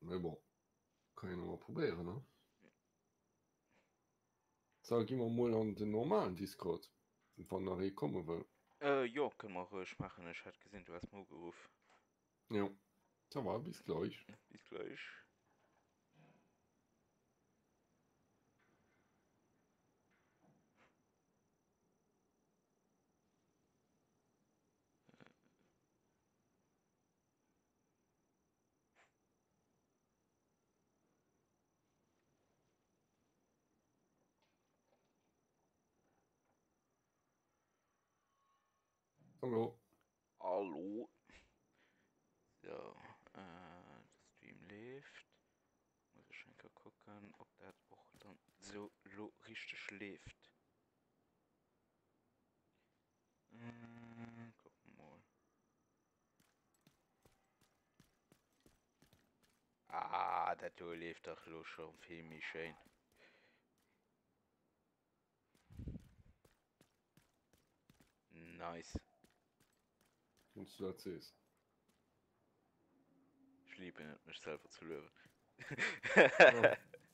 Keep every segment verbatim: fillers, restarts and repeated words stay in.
Aber bon, kann ich noch mal probieren, ne? Sag immer mal an den normalen Discord, von der ich kommen will. Äh, ja, können wir ruhig machen. Ich hatte gesehen, du hast mal gerufen. Ja, ça va, bis gleich. Bis gleich. Hallo. Hallo. So, äh, der Stream läuft. Muss ich schon gucken, ob das auch dann so richtig läuft. Äh, gucken mal. Ah, das läuft doch schon viel mehr schön. Nice. Und du erzählst. Ich liebe es, mich selber zu lösen. Ja.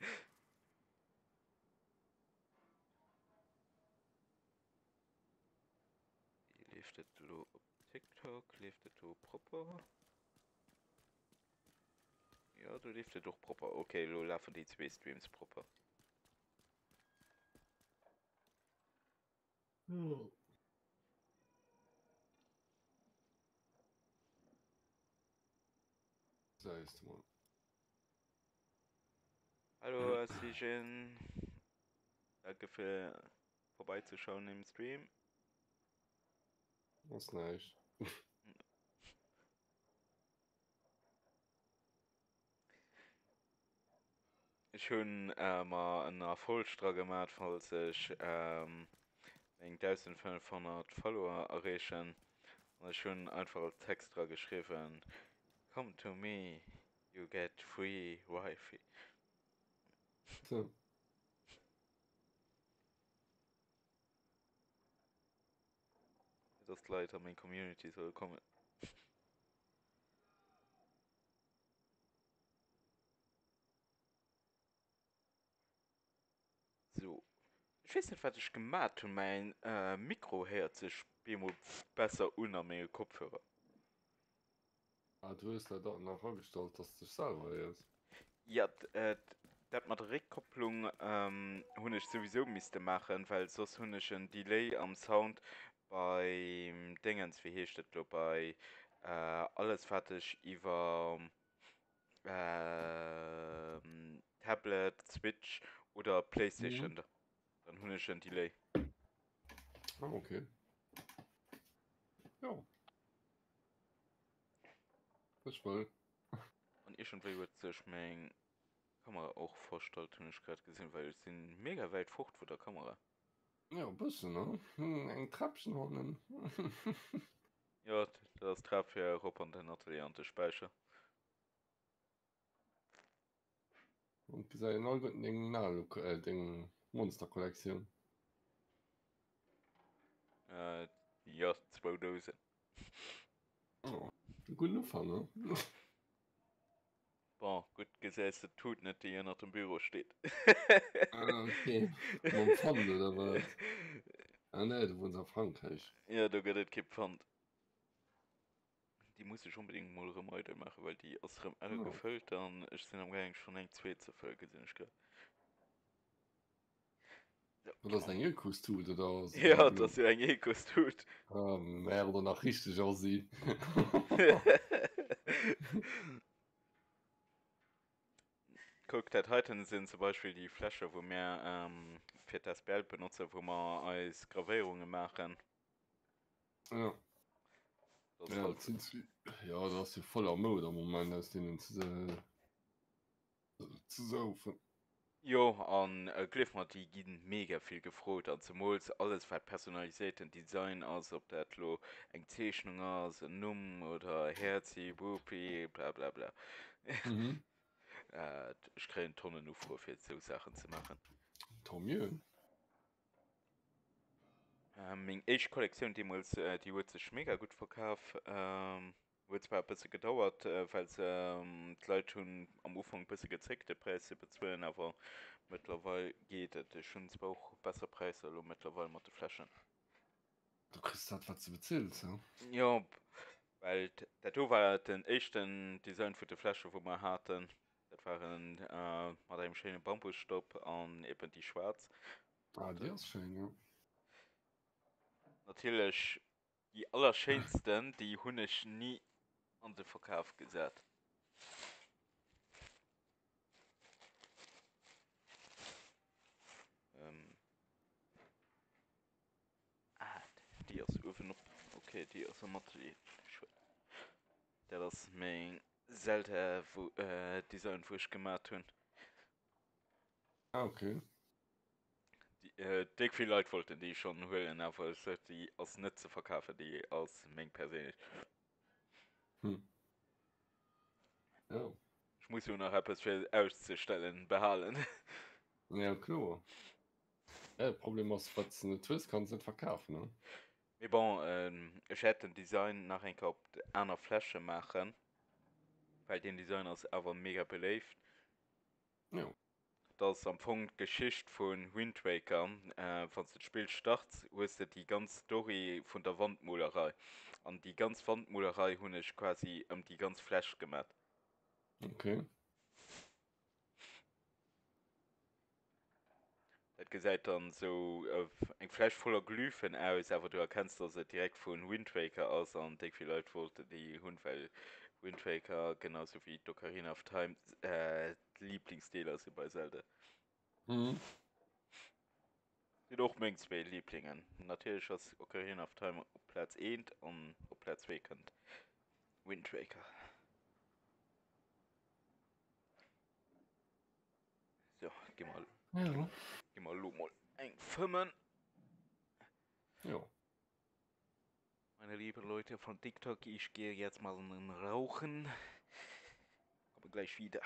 Wie läuft das auf TikTok? Läuft das proper? Ja, du läuft das doch proper. Okay, du laufen die zwei Streams proper. Ja. Das heißt mal. Hallo, Asijen. Danke für vorbeizuschauen im Stream. Was nicht. Ich habe äh, mal einen Erfolgsstrang gemacht, falls ich ähm, eintausendfünfhundert Follower erreichen. Und ich habe einfach als Text dran geschrieben: Come to me, you get free Wi-Fi. So. Das Leute an meine Community soll kommen. So. Ich weiß nicht, was ich gemacht habe, mein äh, Mikro hört sich besser an an meinen Kopfhörer. Ah, du hast ja dort noch vorgestellt, dass du selber ist. Ja, äh, das mit der Rückkopplung ähm, habe ich sowieso müsste machen, weil sonst habe ich ein Delay am Sound bei Dingens, wie heißt das, da, bei äh, alles fertig über äh, Tablet, Switch oder PlayStation. Mhm. Dann habe ich ein Delay. Ah, okay. Ja. Das war. Und irgendwie wird sich mein Kamera auch vorstellt, habe ich gerade gesehen, weil es sind mega weit fort von der Kamera. Ja, ein bisschen, ne? Hm, ein Treppchen holen. Ja, das traf ja auch an den Atelier und den Speicher. Und wie sei neu mit den Nalo, äh, den Monster-Kollektion. Äh, ja, zwei Dosen. Oh, gut Anfang, ne? Bon, gut gesessen, tut nicht, die hier nach dem Büro steht. Ah, okay. Man fand oder was? Ah, ne, du wohnst in Frankreich. Ja, da geht es kein Pfand. Die muss ich unbedingt mal reminder machen, weil die aus dem alle Ja. gefüllt, dann ich sind am Gang schon ein zwei zu voll gesehen, ich glaube. Ja, Oder ist genau. ein Ökos-Tut oder so Ja, blau. dass ihr ein Ekos tut. Ah, mehr oder nach richtig aussieht. Guck, das heute sind zum Beispiel die Flasche, wo wir ähm, für das Bild benutzen, wo wir als Gravierungen machen. Ja. Das ist Ja, halt. das sind sie. Ja, das ist ja voller Mode am Moment, aus denen zu, äh, zu saufen. Jo, an äh, Glyph hat die giden mega viel gefreut, an zum Mols alles war personalisierten Design, als ob dat lo eng Zeichnung aus, ein Numm oder Herzi, Bupi, bla bla bla. Mhm. äh, ich kriege Tonnen nur vor, für so Sachen zu machen. Tom Jön. Ähm, meine erste Kollektion, die, muss, äh, die wurde sich mega gut verkauft. Ähm, wird zwar ein bisschen gedauert, äh, weil ähm, die Leute schon am Anfang ein bisschen gezickte Preise bezahlen, aber mittlerweile geht es. Ich schon zwar auch bessere Preise also mittlerweile mit den Flaschen. Du kriegst halt, was du bezahlst, ja. Ja, weil das war den ersten Design für die Flasche, wo wir hatten. Das waren äh, mit einem schönen Bambusstopp und eben die schwarz. Ah, Und, die äh, ist schön, ja. natürlich die allerschönsten, die habe ich nie an den Verkauf gesetzt. Ähm, ah, die ist öffnen noch. Okay, die ist immer die. Das ist mein selten wo, äh, Design, wo ich gemacht habe. Ah, okay. Die, äh, dick viele Leute wollten die schon holen, aber ich sollte die als nicht zu verkaufen, die als mein persönlich. Hm. Ja. Ich muss ja noch etwas für auszustellen, behalten. Ja, klar. Ja, das Problem ist, was du nicht willst, kannst du nicht verkaufen, ne? Aber bon, ähm, ich hätte ein Design nach einer einer Flasche machen, weil den Design ist aber mega belebt. Ja. Das ist am Punkt Geschichte von Wind Waker. Äh, wenn das Spiel startet, hast du die ganze Story von der Wandmalerei. Und die ganze Wandmalerei habe ich quasi um die ganze Flasche gemacht. Okay. Das gesagt dann so äh, ein Flash voller Glyphen aus, aber du erkennst, dass er direkt von Wind Waker aus und die viele Leute wollten die Hund, weil Wind Waker genauso wie Ocarina of Time äh, Lieblingsstil ist bei Zelda. Mhm. Sind auch meine zwei Lieblingen. Natürlich ist Ocarina of Time auf Platz eins und auf Platz zwei kommt Wind Waker. So, geh mal, Ja. geh mal, lo mal ein Fimmen. Ja. Meine lieben Leute von TikTok, ich gehe jetzt mal einen Rauchen. Komme gleich wieder.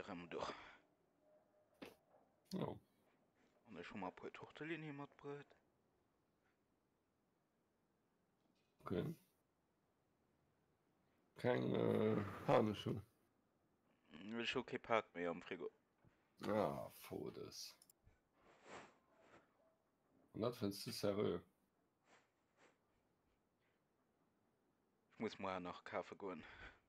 Restaurant doch. Ja. Und ich schon mal ein paar Tortellini mit Brot. Okay. Kein äh, Hanische. Ich will schon kein Park mehr am Frigo. Ah, Fodes. Und das findest du seriös. Ich muss mal nach Kaffee gehen.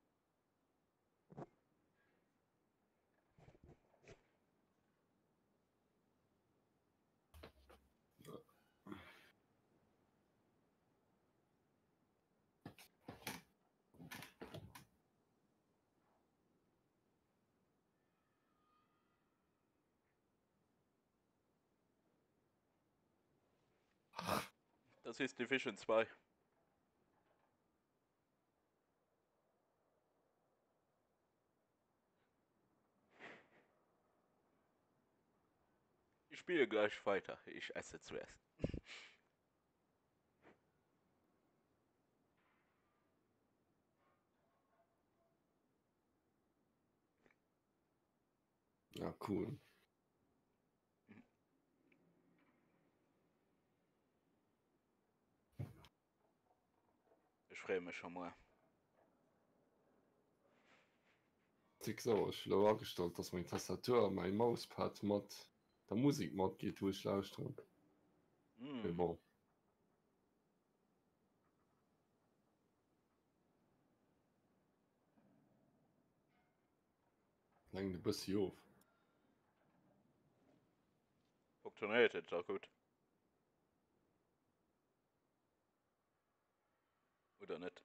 Das ist Division zwei. Ich spiele gleich weiter. Ich esse zuerst. Ja, cool. Ich freue mich schon mal. Ich so, ich habe angestellt, dass mein Tastatur, mein Mauspad mit der Musik mit geht, wo ich lausche. Mm. Ja, bon. Lang ein bisschen auf. Funktioniert jetzt auch gut. Oder nicht?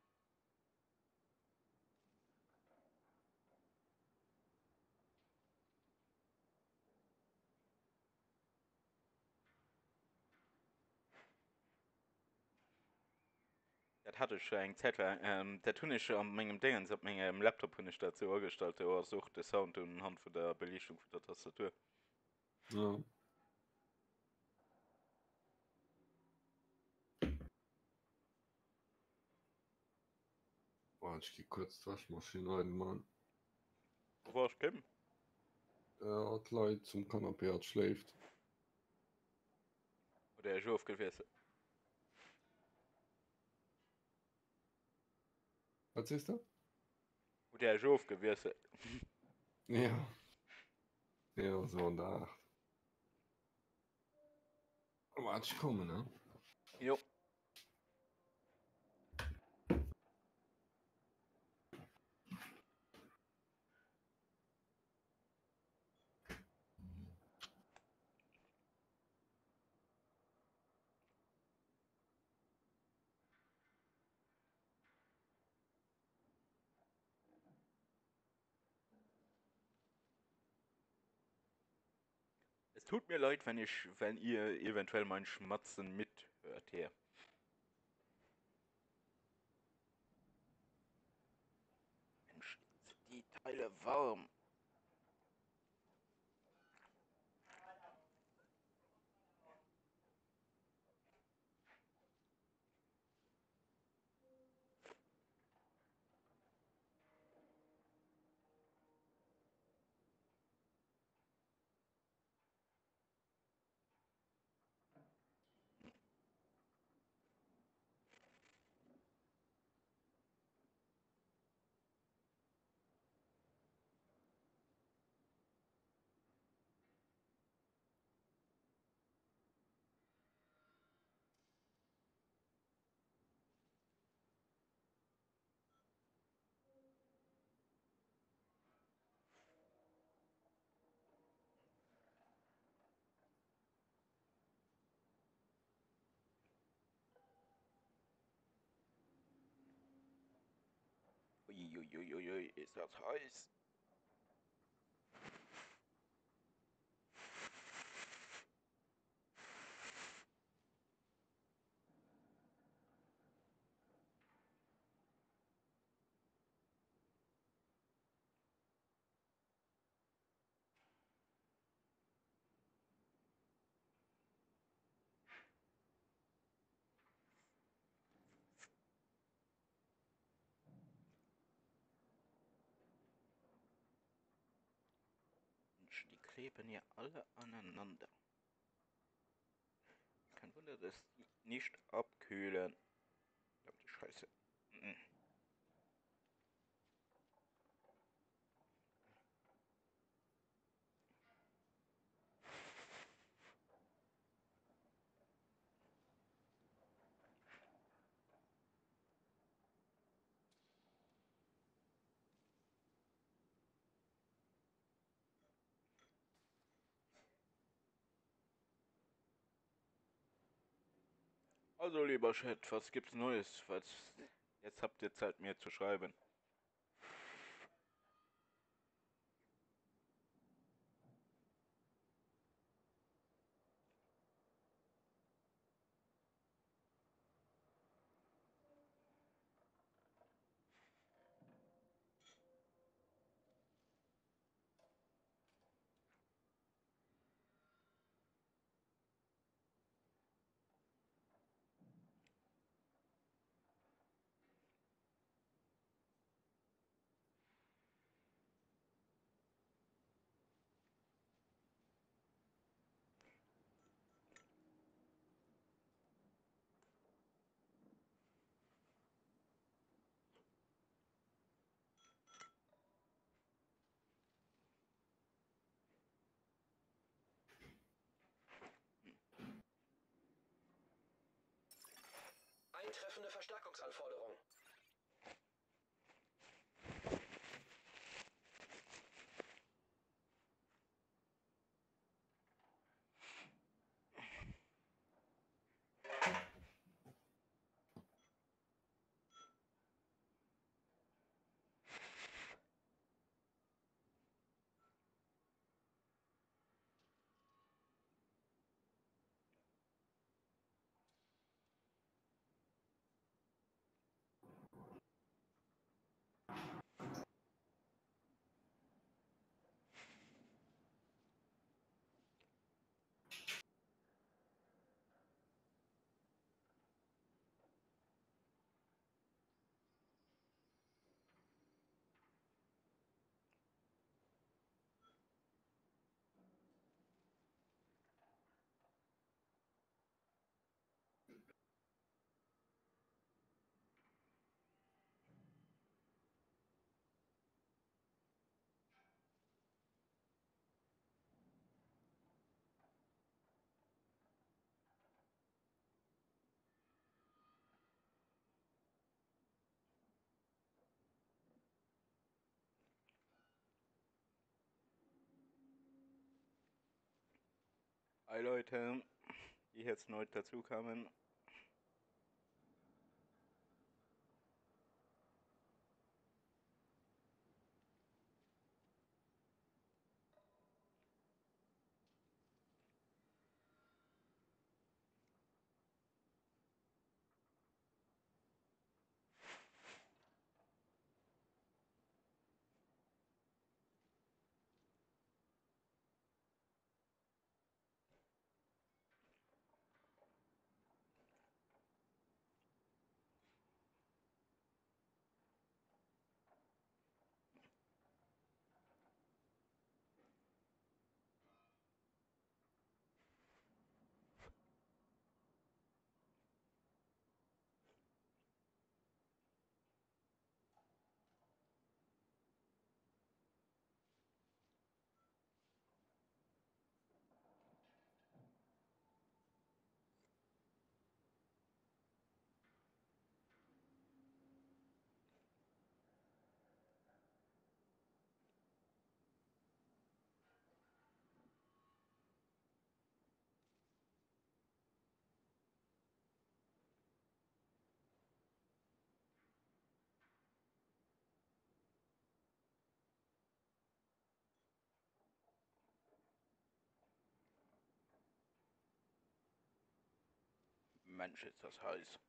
Das hatte ich schon eine Zeit lang. Ähm, der tun ich an meinem Dingens, auf meinem Laptop und ich dazu angestellt, der sucht den Sound und anhand von der Belichtung von der Tastatur. Ja. Boah, ich gehe kurz die Waschmaschine reinmachen. Wo war ich gekommen? Ja, die Leute zum Kanapé hat schläft. Oder er ist aufgewesen? Was ist das? Oder er ist aufgewesen? Ja. Ja, so in der Art. Warte, ich komme, ne? Jo. Es tut mir leid, wenn ich, wenn ihr eventuell mein Schmatzen mithört hier. Mensch, sind die Teile warm. Uiuiuiui, ist das heiß. kleben ja alle aneinander. Kein Wunder, dass die nicht abkühlen. Verdammte Scheiße. Mhm. Also, lieber Chat, was gibt's Neues? Was... Jetzt habt ihr Zeit, mir zu schreiben. Eintreffende Verstärkungsanforderung. Hi Leute, die jetzt neu dazu kamen. Mensch, ist das heiß.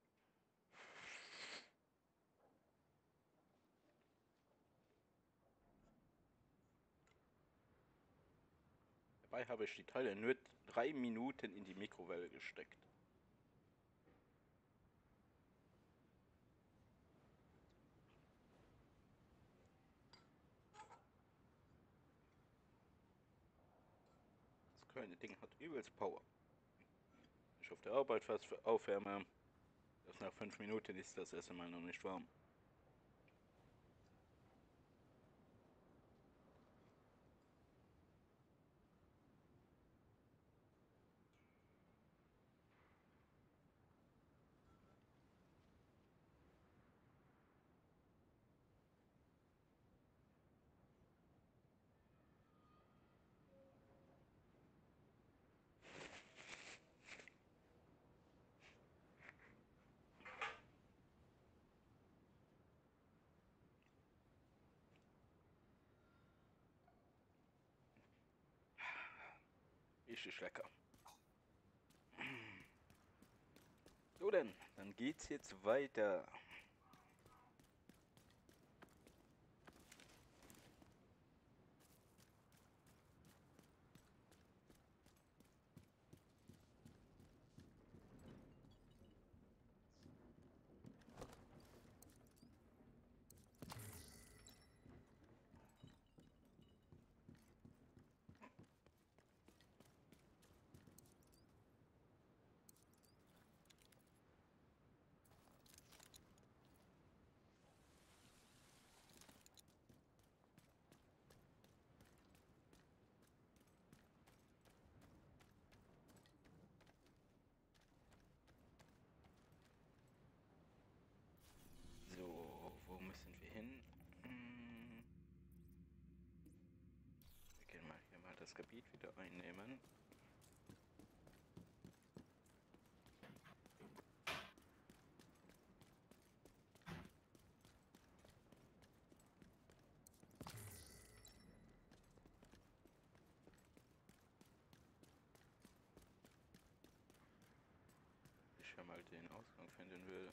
Dabei habe ich die Teile nur drei Minuten in die Mikrowelle gesteckt. kleine Ding hat übelst Power. Ich auf der Arbeit was aufwärme. Das nach fünf Minuten ist das Essen mal noch nicht warm. Richtig lecker. So denn, dann geht's jetzt weiter. So, wo müssen wir hin? Hm. Wir können mal hier mal das Gebiet wieder einnehmen. Ich ja mal den Ausgang finden will.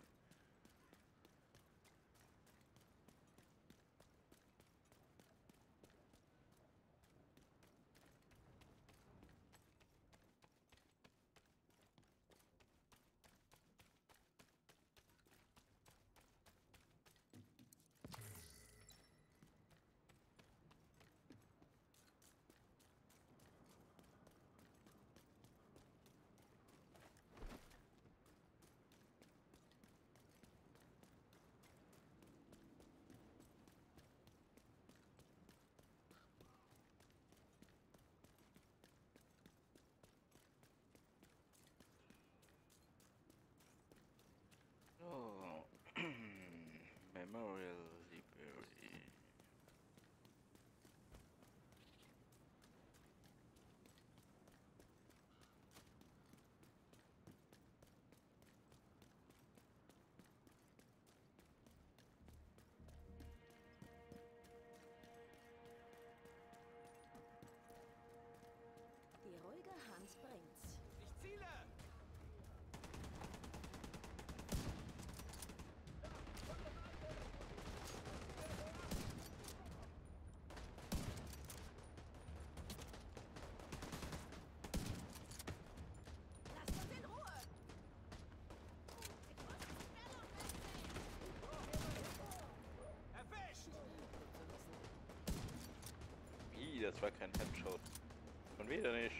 Oh, Memorial Library. Die ruhige Hand bringt's. Ich ziele! Lasst uns in Ruhe! Erwischt! Ih, das war kein Headshot. Schon wieder nicht.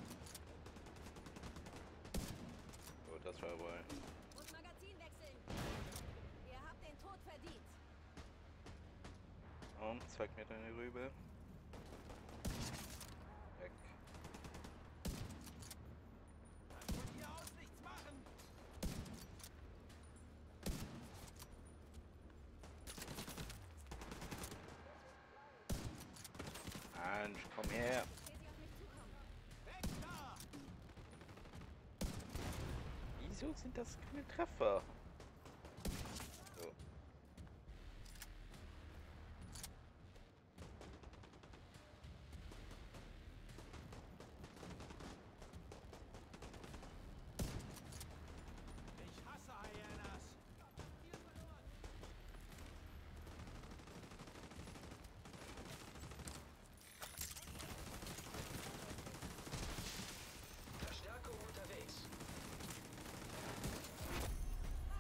Oh, das war aber... Und Magazin wechseln. Ihr habt den Tod verdient. Und zeig mir deine Rübe. Weg. Von hier aus nichts machen! Mensch, komm her. Seht sie auf mich zukommen. Weg da! Wieso sind das keine Treffer? So. Ich hasse Hyenas! Verstärkung unterwegs.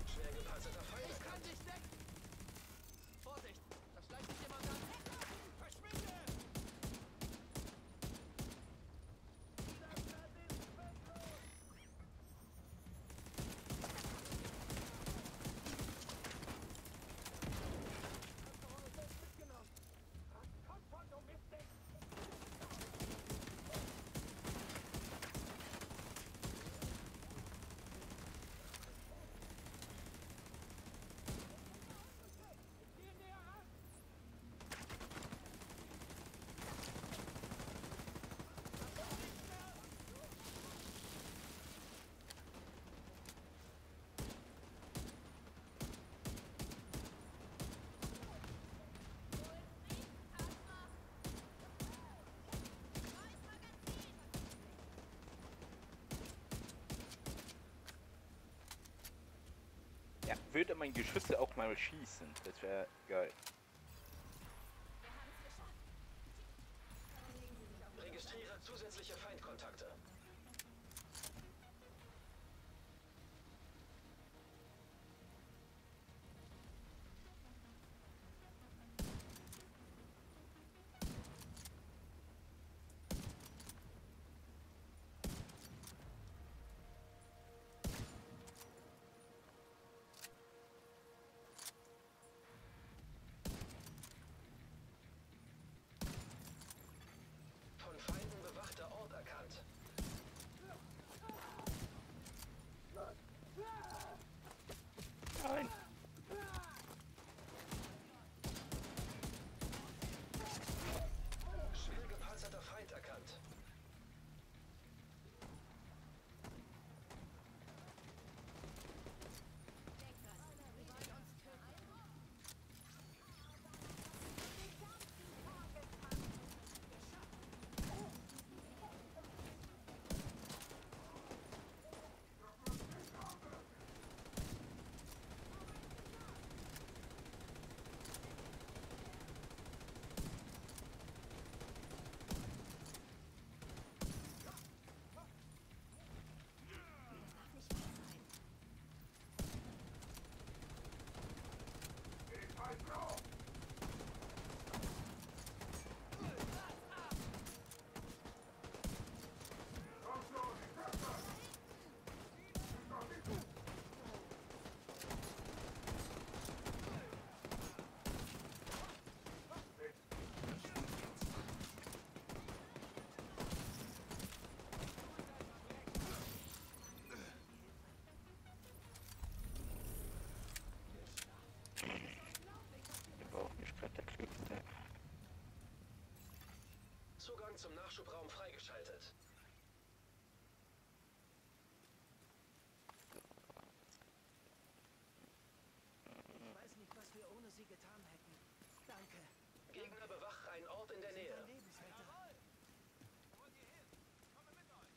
Ja, würde mein Geschütze auch mal schießen. Das wäre geil. Registriere zusätzliche Feindkontakte. Von Feinden bewachter Ort erkannt. Nein. Schwer gepanzerter Feind erkannt. Ich brauche nicht gerade der Klügste. Zugang zum Nachschubraum freigeschaltet. Ich weiß nicht, was wir ohne sie getan hätten. Danke. Gegner bewacht einen Ort in der Sie sind Nähe. ein Lebensretter. Wo wollt ihr hin? Ich komme mit euch.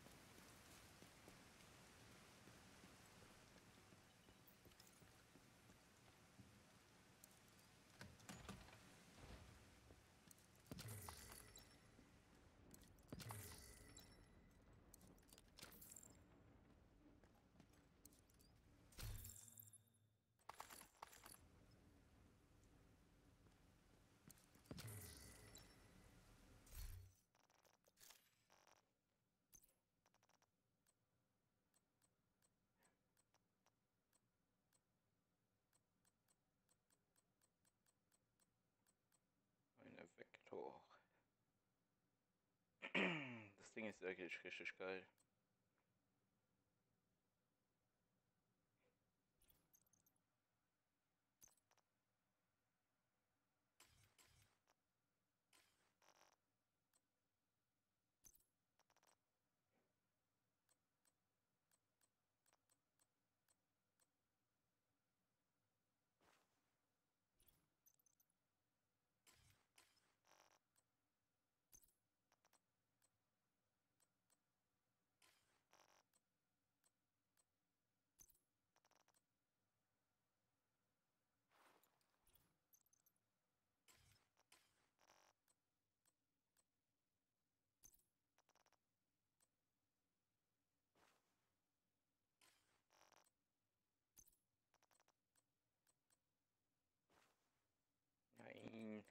Eine Vektor. Das Ding ist wirklich richtig geil. Nein.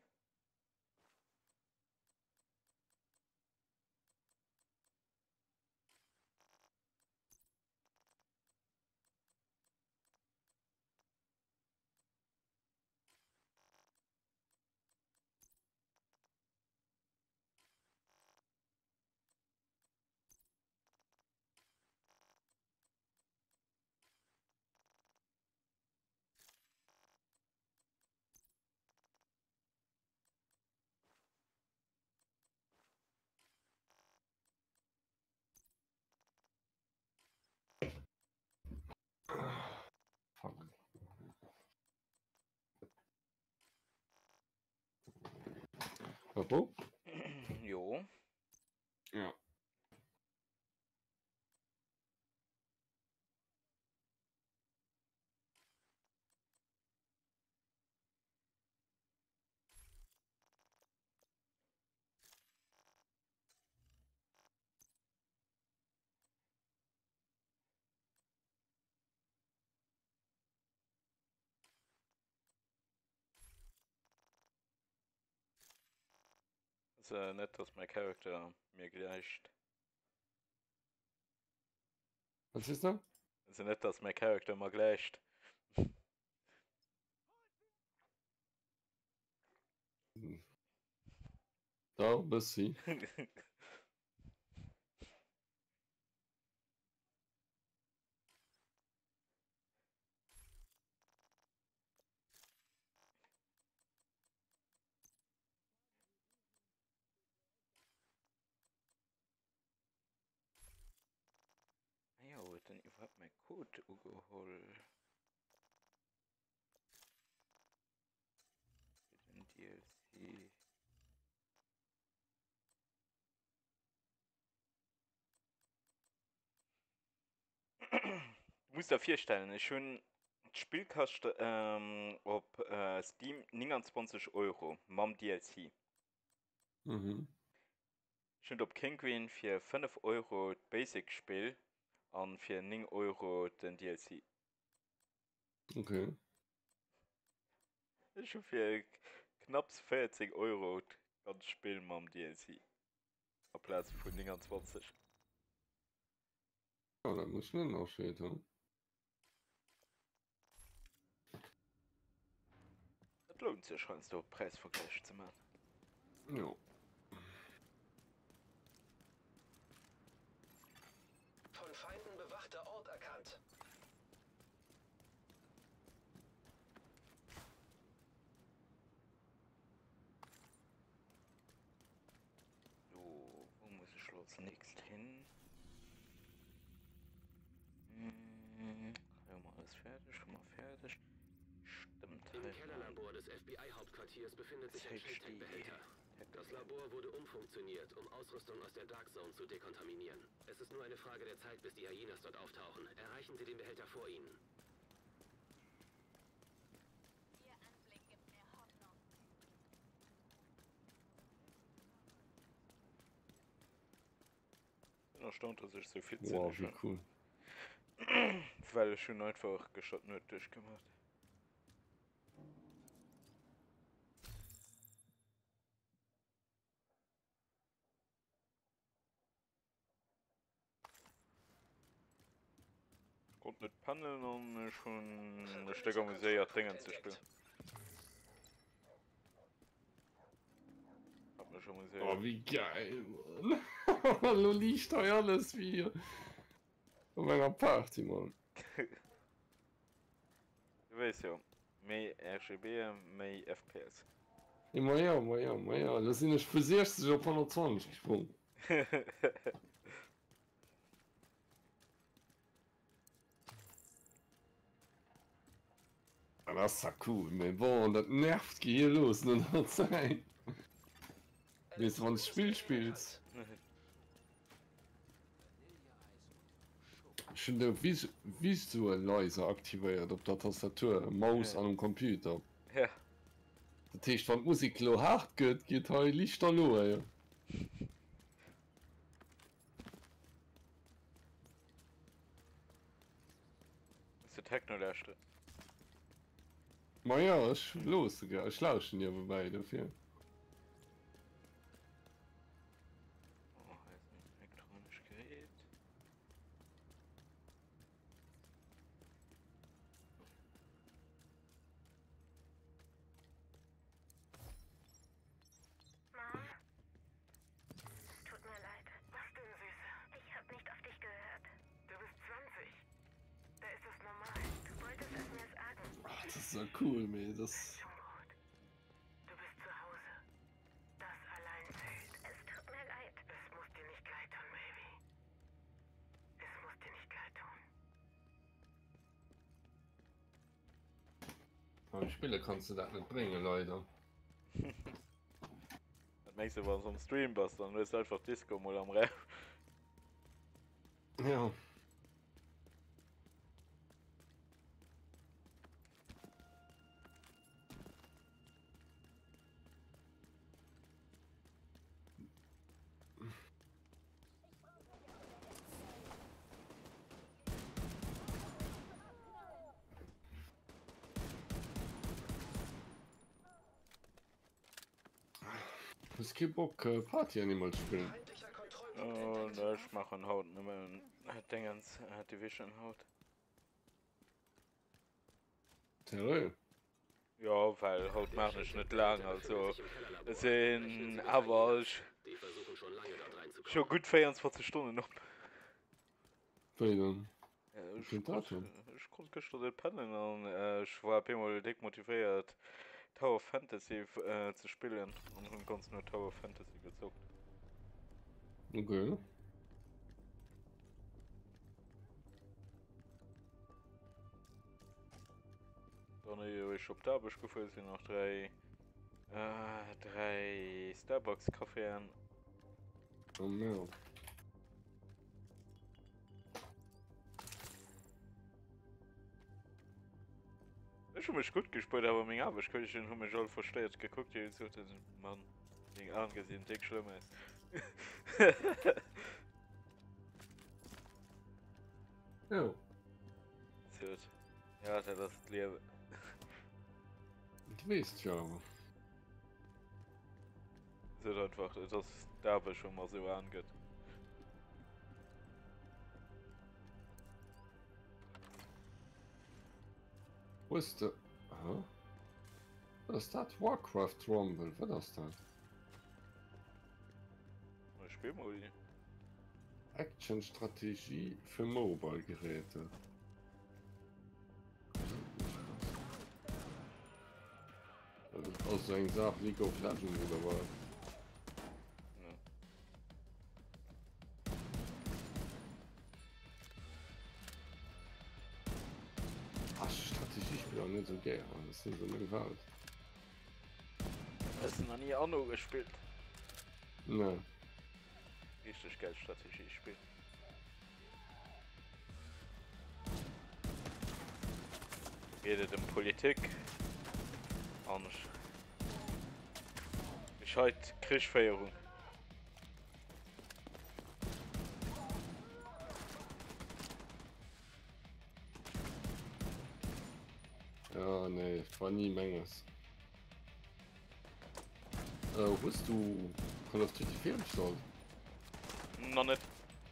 Fuck. Papa? Jo. Ja. äh, nicht, dass mein Charakter mir gleicht. Was ist da? Also nicht, dass mein Charakter mir gleicht. Da, bis sie. Ja, wo denn überhaupt mein Code geholt? Für den D L C. Du musst dir vorstellen, ich schon Spielkaste ähm, auf äh, Steam neunundzwanzig Euro mam D L C. Mhm. Ich op Kinguin für fünf Euro Basic Spiel und für neun Euro den D L C. Okay. Ich schon für knapp vierzig Euro ganz Spiel mam D L C. Auf Platz von neunundzwanzig. Ja, dann muss ich dann auch später. Das lohnt sich, wenn du Preisvergleich zu machen. Ja. Von Feinden bewachter Ort erkannt. So, wo muss ich als nächstes hin? Hm, haben wir alles fertig? Schon mal fertig? Stimmt. Im halt Kellerlabor mal. des F B I-Hauptquartiers befindet sich ein H D. Shake-Tank-Behälter. Das Labor wurde umfunktioniert, um Ausrüstung aus der Dark Zone zu dekontaminieren. Es ist nur eine Frage der Zeit, bis die Hyenas dort auftauchen. Erreichen Sie den Behälter vor ihnen. Ihr Anblick gibt mir Hoffnung. Ich bin erstaunt, dass ich so viel Wow, Zeit wie cool. weil ich schon einfach geschott nur durchgemacht. Und mit Paneln und schon ein Stück am sehr dringend zu spielen. Hab mir schon mal sehr. Oh, wie geil, Mann. Hallo, liegt da alles wie auf einer Party, Mann. Du weißt ja, mehr R G B, mehr F P S. Immer ja, immer ja, immer ja. Das sind nicht für sechzig auf hundertzwanzig gesprungen. Ja, das ist ja cool, man. Boah, das nervt, geh hier los, nur noch Zeit. Weißt du, wann das Spiel spielst? Ich finde vis visual Laser aktiviert auf der Tastatur, Maus Ja. an dem Computer. Ja. Das heißt, wenn die Musik lo hart geht, geht halt Lichter los, ja. Das ist der Techno-Lehrste. Ma ja, ich los sogar, ich lausche ja bei dafür. Oh, hier ist ein elektronisches Gerät. Mom? Tut mir leid. Was denn, Süße? Ich hab nicht auf dich gehört. Du bist zwanzig. Da ist das normal. Du wolltest es mir sagen. Ach, das ist so cool, mir das. Schon gut. Du bist zu Hause. Das allein zählt. Es tut mir leid. Es muss dir nicht leid tun, Baby. Es muss dir nicht leid tun. Aber die Spiele kannst du das nicht bringen, Leute. Das nächste war so ein Stream, was dann ist einfach Disco mal am Ref. Ja. Es gibt Bock äh, Party Animal spielen. Feindlicher Kontrollpunkt Oh, entdeckt. ne, ich mache Haut Dingens Division Haut. Terrell. Ja, weil Haut Der mache ich nicht Shenzhen lang, Behälter also befindet sich im Kellerlabor. es Rechnen Sie sind mit aber Hyenas. ich Die versuchen schon lange dort reinzukommen. schon gut vierundzwanzig Stunden noch. Wie dann? Ja, Wie ich viel konnte Datum? ich konnte gestern nicht pennen und äh, ich war immer dick motiviert, Tower Fantasy äh, zu spielen und habe ganz nur Tower Fantasy gezockt. Okay. Dann habe ich auf Tabisch gefühlt, sind noch drei, äh, drei Starbucks-Kaffeen. Oh no. Ich habe mich gut gespielt, aber mein Arbeit könnte ich den mich all versteht geguckt, wie so das Mann den angesehen, dick schlimm ist. Ja. So, ja, das ist das Leben. Du weißt ja. So einfach, das Derbe schon mal so angeht. Wo ist der? Aha. Was ist das? Warcraft Rumble. Was ist das? Ich spiel mal die. Action-Strategie für Mobile-Geräte. Also ein Sache League of Legends oder was? Ja. Ach, Strategie spielt auch nicht so geil. Das ist nicht so eine Welt. Hast du noch nie Anno gespielt? Ne. Richtig geil Strategie spielen. Geht um Politik. Anders. Ich halt Kriegfeierung. Ja, nee, war nie Menges. Äh, bist du Call of Duty vier bestellt? Noch nicht.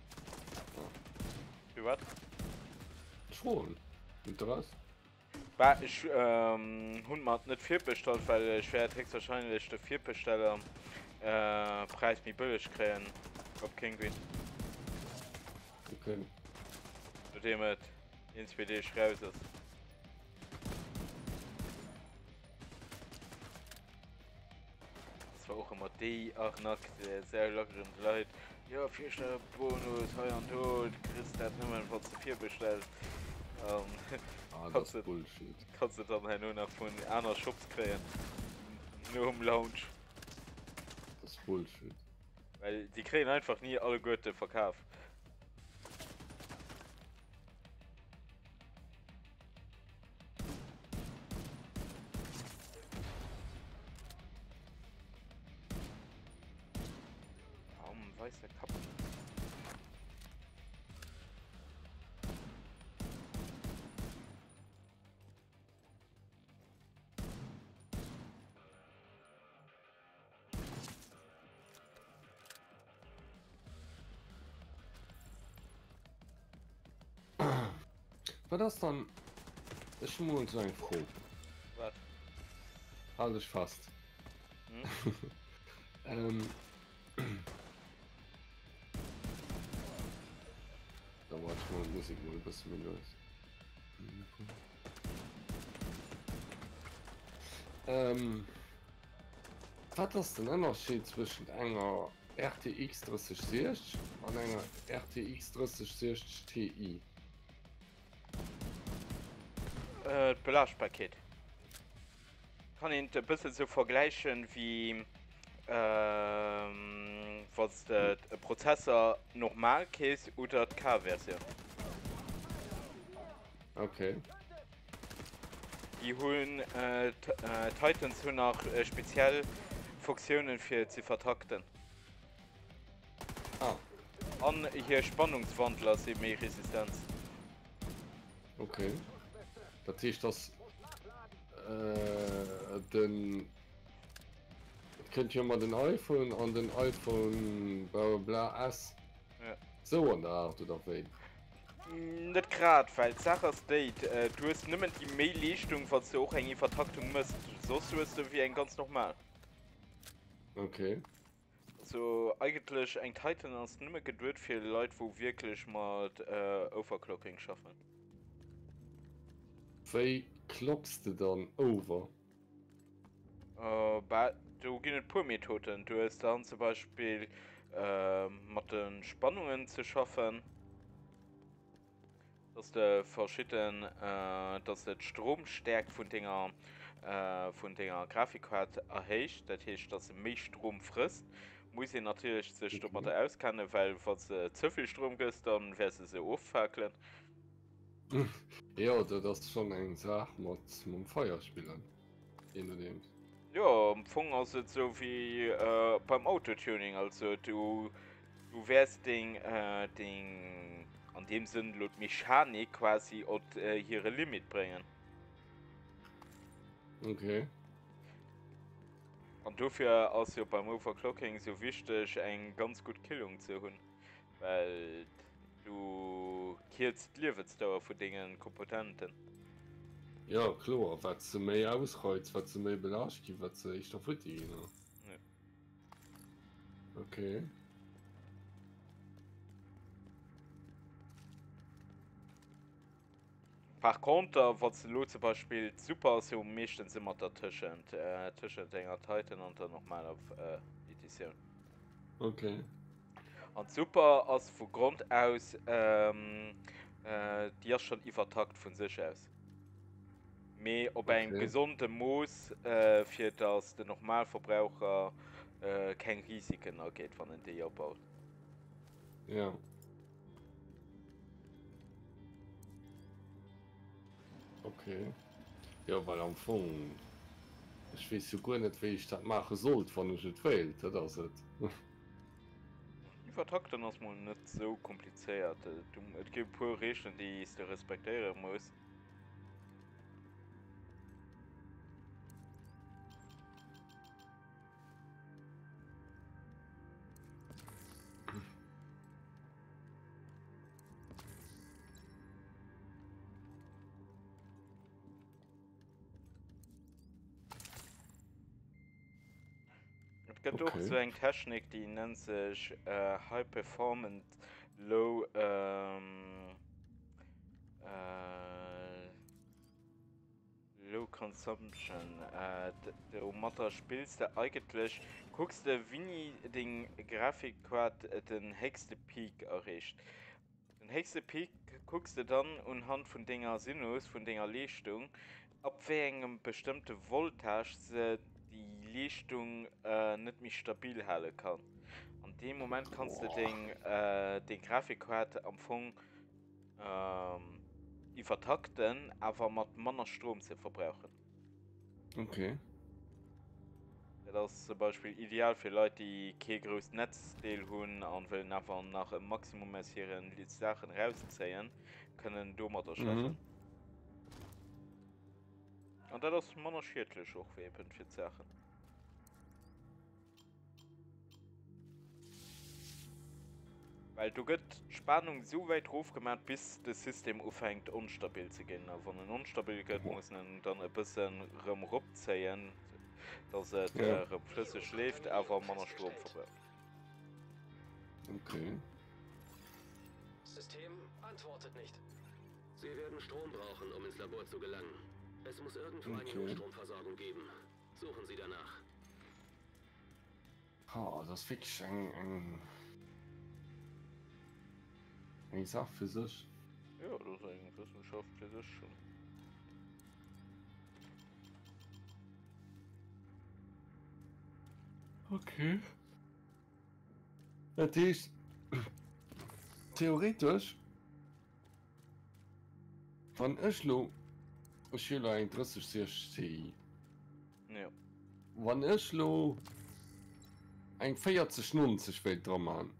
Wie wat? Schon. Und das? Bah, ich ähm, hun mal nicht viel bestellt, weil ich werde jetzt wahrscheinlich der vier Besteller äh, Preis mir billig kriegen. Ob Kinguin. Okay. Mit dem es ins P D schreibt ist. Das war auch immer die auch noch sehr lockeren Leute. Ja, vier Sterne Bonus, heuer und tot, Chris hat nur mal was zu viel bestellt. Ähm, Ah, das Kannst ist du- Bullshit. kannst du dann halt nur noch von einer Shops kriegen. Nur im Lounge. Das ist Bullshit. Weil die kriegen einfach nie alle Gürtel verkauft. Warum weiß der Kappe? Was das dann? Ich muss sein froh. Was? Halt ich fast. Hm? ähm. Da war ich mal Musik mal ein bisschen mehr los. Ähm. Was ist der Unterschied zwischen einer R T X dreißig sechzig und einer R T X dreißig sechzig Ti? Äh, Belastpaket. Kann ich ein bisschen so vergleichen wie ähm, was der Prozessor normal ist oder die K-Version. Okay. Die holen äh, t- äh, Titans haben auch äh, speziell Funktionen für zu vertakten. Ah, An hier Spannungswandler sind mehr Resistenz. okay. Das heißt, dass äh, den könnt ihr mal den iPhone an den iPhone bla bla S Ja. so an der Art oder wie? Nicht gerade, weil Sache steht, äh, du hast nicht mehr die Mail-Lichtung, was du auch eine Vertaktung musst. So hast du wie ein ganz normal. Okay. Also eigentlich ein Titan ist nicht mehr geduld für Leute, die wirklich mal äh, Overclocking schaffen. Wie klockst du dann over? Äh, bei, du gibt ein paar Methoden. Du hast dann zum Beispiel äh, mit den Spannungen zu schaffen, dass der verschiedenen, äh, dass der Stromstärke von Dinger äh, von der Grafikkarte erhebt, das heißt, dass er mehr Strom frisst. Muss ich natürlich sich Okay. damit auskennen, weil wenn es zu viel Strom gibt, dann werden sie sie auffackeln. Ja, das ist schon eine Sache mit, mit dem Feuerspielen. Je nachdem. Ja, am Anfang also so wie äh, beim Autotuning, also du, du wirst den, äh, den, an dem Sinn, laut Mechanik quasi auf äh, ihre Limit bringen. Okay. Und dafür ist ja beim Overclocking so wichtig, eine ganz gute Killung zu haben. Weil du killst die Lebensdauer von den Komponenten. Ja, klar, was du mehr ausreizt, was du mehr belastet, was du echt auf Futti gehen. Ja. Okay. Par contre, was du zum Beispiel super so meistens immer dazwischen, äh, zwischen den Titan und dann nochmal auf äh, Edition. Okay. Und super als von Grund aus, ähm, äh, die ist schon übertakt von sich aus. Mehr ob ein Okay. gesunder Moos, äh, für das der Normalverbraucher äh, kein Risiken angeht, wenn er die abbaut. Ja. Okay. Ja, weil am Anfang. Ich weiß so gar nicht, wie ich das machen sollte, wenn ich es wähle. Das ist es. Die Vertakten ist mal nicht so kompliziert. Du, es gibt pure Regeln, die du respektieren musst. Es gibt auch Okay. so eine Technik, die nennt sich äh, High Performance Low ähm, äh, Low Consumption. Äh, du Mutter spielst du eigentlich, guckst du, wie den Grafikkarte äh, den höchsten Peak erreicht. Den höchsten Peak guckst du dann anhand von der Sinus, von der Leistung, ab welchem bestimmte Voltage sie die Leistung äh, nicht mehr stabil halten kann. An dem Moment kannst du den, äh, den Grafikkarte am Anfang ähm, vertakten, aber mit mehr Strom zu verbrauchen. Okay. Das ist zum Beispiel ideal für Leute, die kein großes Netzteil haben und wollen einfach nach einem Maximum aus ihren Sachen rausziehen, können damit das schaffen. Mhm. Und das ist mehr schädlich auch für eben für die Sachen. Weil du geht Spannung so weit drauf gemacht, bis das System anfängt unstabil zu gehen. Wenn es unstabil geht, muss man dann ein bisschen rumziehen, dass es Ja. äh, flüssig schläft, aber man Strom verbraucht. Okay. System antwortet nicht. Sie werden Strom brauchen, um ins Labor zu gelangen. Es muss irgendwo eine Okay. Notstromversorgung geben. Suchen Sie danach. Oh, das ist wirklich ein, ein, eine Sache für sich. Ja, das ist eine Wissenschaft für sich schon. Okay. Das ist theoretisch, wenn ich lo, ich will ein dreißig sechzig, Ja. wenn ich lo ein vierzig neunzig will dran machen,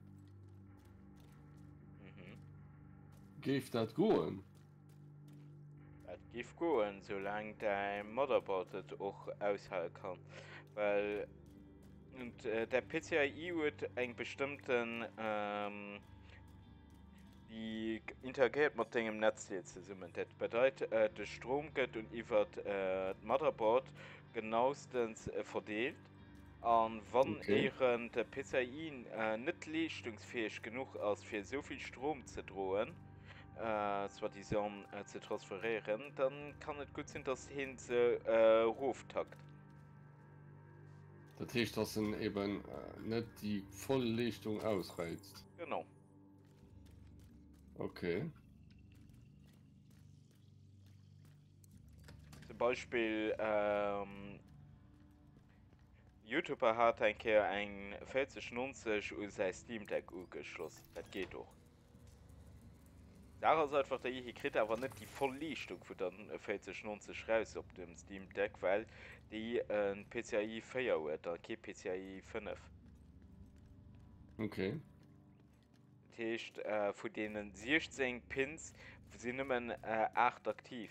Mhm. geht das gut? Das geht gut, solange dein Motherboard das auch aushalten kann. Weil Und äh, der P C I hat einen bestimmten, ähm, die interagiert mit dem Netz zusammen. Das bedeutet, äh, der Strom geht und über äh, das Motherboard genauestens äh, verdient. Und wenn Okay. ihren der P C I äh, nicht leistungsfähig genug ist, für so viel Strom zu drohen, äh, zwar die Sachen äh, zu transferieren, dann kann es gut sein, dass hin zu äh, Ruftakt. Das heißt, dass er eben äh, nicht die Volllichtung ausreizt. Genau. Okay. Zum Beispiel, ähm, YouTuber hat ein Kehr ein vierzig neunzig und sein Steam Deck angeschlossen. Das geht doch. Da ist einfach der ich kriegt aber nicht die Vollleistung von der vierzig neunzig raus auf dem Steam Deck, weil die äh, ein P C I vier hat, dann kein P C I fünf. Okay. Das heißt, äh, von denen sechzehn Pins sind nur äh, acht aktiv.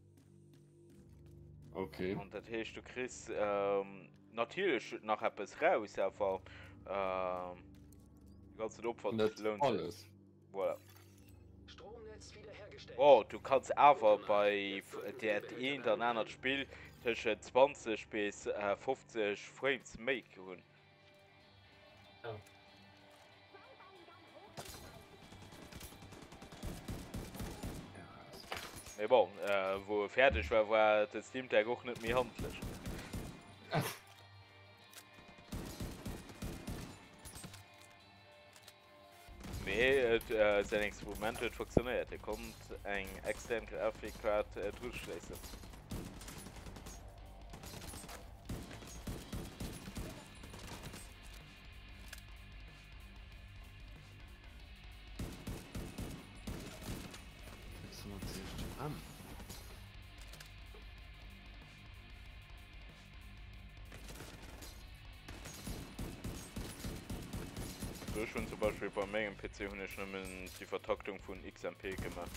Okay. Und das heißt, du kriegst ähm, natürlich noch etwas raus, aber ähm, die ganze Opfer Nicht lohnt alles. sich. Voilà. Stromnetz wiederhergestellt. Oh, du kannst aber bei der ein oder anderen Spiel zwischen zwanzig bis äh, fünfzig Frames mehr holen. Aber bon, äh, wo fertig war, war das Steam Deck auch nicht mehr handlich. Nee, äh, sein Experiment hat funktioniert. Er kommt ein externe Grafikkarte äh, durchschließen. So schon zum Beispiel bei meinem P C habe ich nur die Vertaktung von X M P gemacht.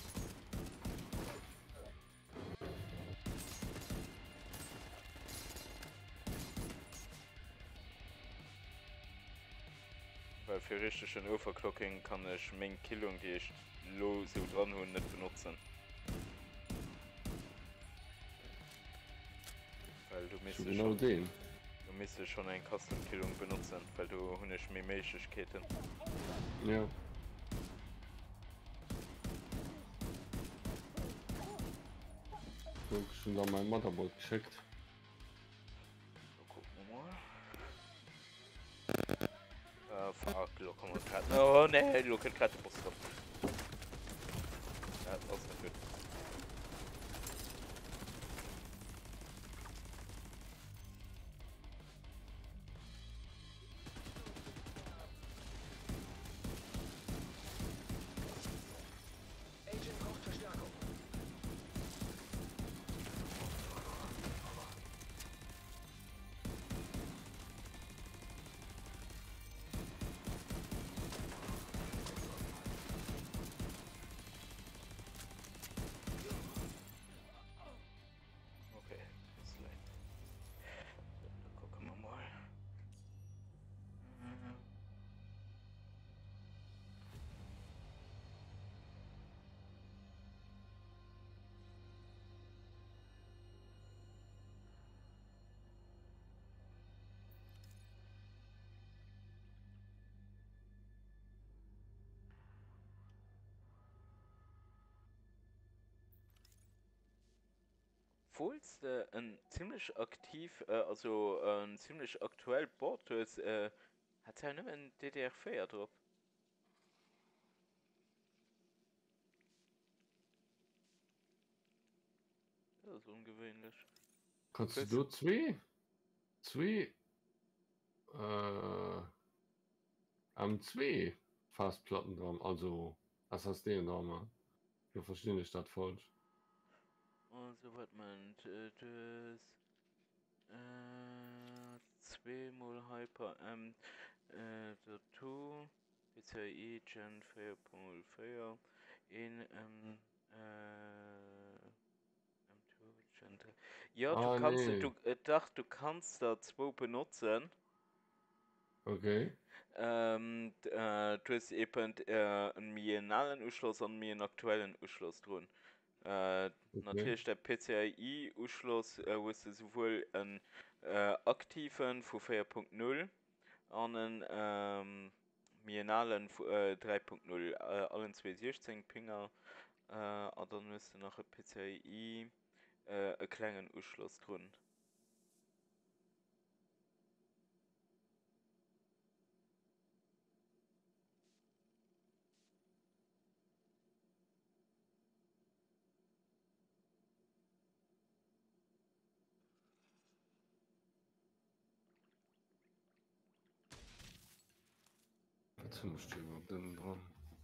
Weil für richtigen Overclocking kann ich meine Killung, die ich low so dran habe, nicht benutzen. Weil du müsstest Genau schon, den. du müsstest schon eine Custom-Killung benutzen, weil du hast nicht mehr Möglichkeiten. Ja. Ich habe schon da mein Motherboard gecheckt. So, gucken wir mal. Äh, fuck, locker mal gerade. Oh ne, locker gerade die Bus drauf. Ja, das ist nicht gut. Agent braucht Verstärkung. Okay, das ist leicht. Dann gucken wir mal. Mhm. Obwohl es äh, ein ziemlich aktiv, äh, also äh, ein ziemlich aktuell Board ist, äh, hat es ja nicht mehr ein D D R vier drauf. Das ist ungewöhnlich. Kannst du Willst da zwei? Zwei? Äh. Am zwei Festplatten dran, also S S D dran. Wir verstehen die Stadt falsch. Also, was meint äh, das? Äh, zweimal Hyper M äh, dazu. P C I Gen vier Punkt vier in ähm, äh, M zwei Gen drei. Ja, du Ah, kannst, nee. du, ich dachte, du kannst da zwei benutzen. Okay. Ähm, d- äh, du hast eben äh, einen minialen Ausschluss und einen aktuellen Ausschluss drin. Äh, Okay. natürlich der P C I-Ausschluss, äh, wo es sowohl einen äh, aktiven von vier Punkt null und einen ähm, minialen von äh, drei Punkt null, äh, allen zwei sechzehn Pinger. Äh, und dann müsste noch ein P C I äh, einen kleinen Ausschluss drin. Jetzt musst du überhaupt dann dran.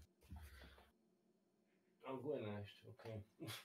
Oh, gut, nicht. Okay.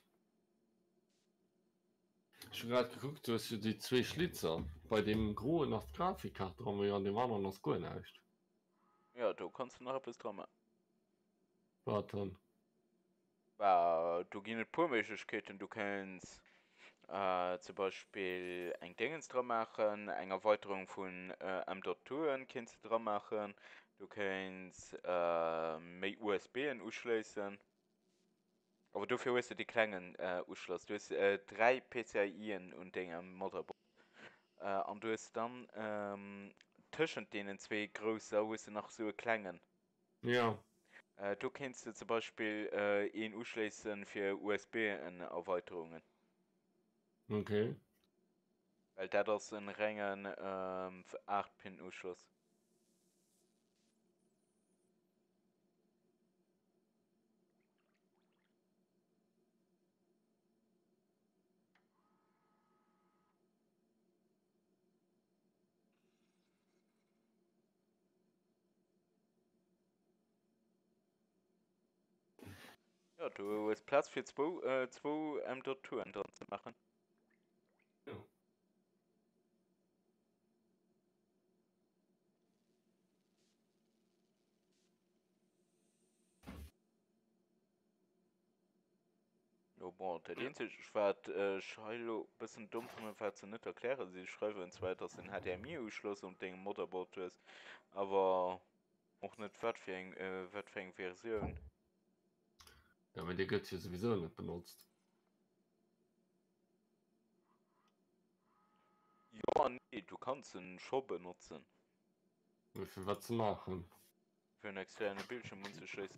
Ich habe gerade geguckt, du hast ja die zwei Schlitzer. Bei dem Großen auf der Grafikkarte haben wir ja an dem anderen noch gut nicht. Ja, du kannst noch etwas dran machen. Warte dann. Bah, du gehst paar Möglichkeiten, du kannst äh, zum Beispiel ein Dingens dran machen, eine Erweiterung von äh, M Dot Touren kannst du dran machen, du kannst äh, mit U S B anschließen, aber dafür hast du die kleinen äh, Anschluss. Du hast äh, drei P C I und Dinge am Motherboard. Äh, und du hast dann ähm, zwischen denen zwei große, hast du noch so einen kleinen. Ja. Äh, du kannst du zum Beispiel äh, ihn anschließen für U S B-Erweiterungen. Okay. Weil das ist ein reinen ähm, acht Pin Anschluss. Ja, du hast Platz für zwei, äh, zwei M Dot Touren dran zu machen. Ja. Ja, boah, der Einzige, ich war äh, ein bisschen dumm von mir, falls du nicht erklären. Sie schreiben zwar, dass ein H D M I-Anschluss und den Motherboard ist, aber auch nicht was für eine äh, was für eine Version. Ja, aber die wird hier sowieso nicht benutzt. Ja, nee, du kannst ihn schon benutzen. Für was zu machen? Für einen externen Bildschirm anzuschließen.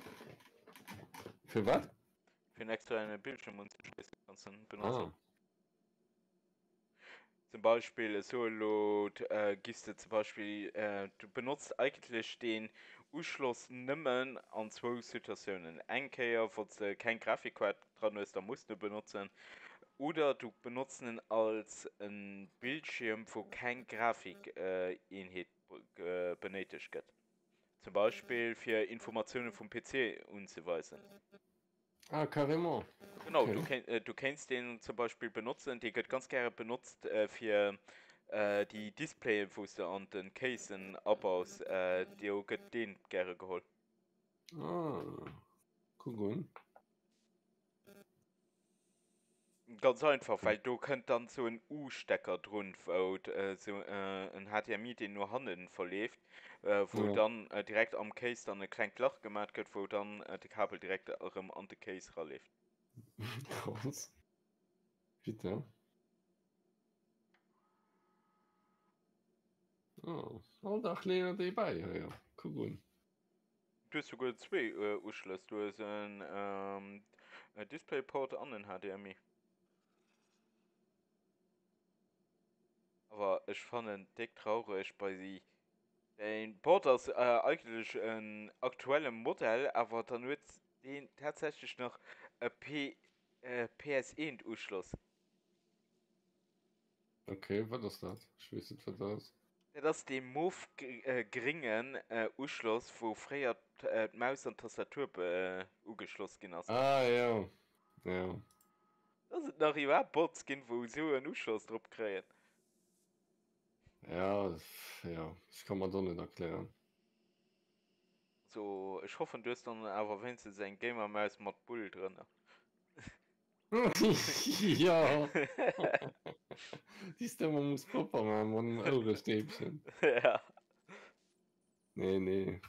Für was? Für einen externen Bildschirm anzuschließen kannst du ihn benutzen. Ah. Zum Beispiel Solo, äh, gibst du zum Beispiel, äh, du benutzt eigentlich den Anschluss nimmen an zwei Situationen. Einkehr, wo du kein Grafikkarte dran ist, da musst du benutzen. Oder du benutzt ihn als ein Bildschirm, wo kein Grafikeinheit äh, benötigt wird. Zum Beispiel für Informationen vom P C unzuweisen. Ah, carrément. Genau, Okay. du, kenn, äh, du kannst den zum Beispiel benutzen, die wird ganz gerne benutzt äh, für äh, die Displayfuße an den Casen abbaus, äh, die wird den gerne geholt. Ah. Cool. Ganz einfach, weil du könnt dann so einen U-Stecker drin, wo äh, so äh, ein H D M I, den nur Handen verläuft, äh, wo Ja. dann äh, direkt am Case dann ein kleines Loch gemacht wird, wo dann äh, die Kabel direkt ähm, an den Case ranläuft. Krass. Bitte. Oh. All da kleiner dabei, ja, ja. Cool. Du hast sogar zwei äh, Anschlüsse. Du hast einen ähm, ein Displayport an den H D M I. Aber ich fand ihn dick traurig bei sie. Den Port ist äh, eigentlich ein aktuelles Modell, aber dann wird den tatsächlich noch ein P äh, P S eins-Anschluss. Okay, was ist das? Ich weiß nicht, was das ist. Das ist der Move äh, geringen äh, Anschluss, wo früher äh, Maus und Tastatur äh, angeschlossen sind. Ah, ja. Ja. Das sind noch überhaupt Bots, wo so einen Anschluss drauf kriegen. Ja, das- ja. Das kann man doch nicht erklären. So, ich hoffe, du hast dann aber wenigstens ein Gamer-Maus mit Bull drin. Ja. Siehst du, man muss Papa machen, man ein Augenstäbchen. Ja. Nee, nee.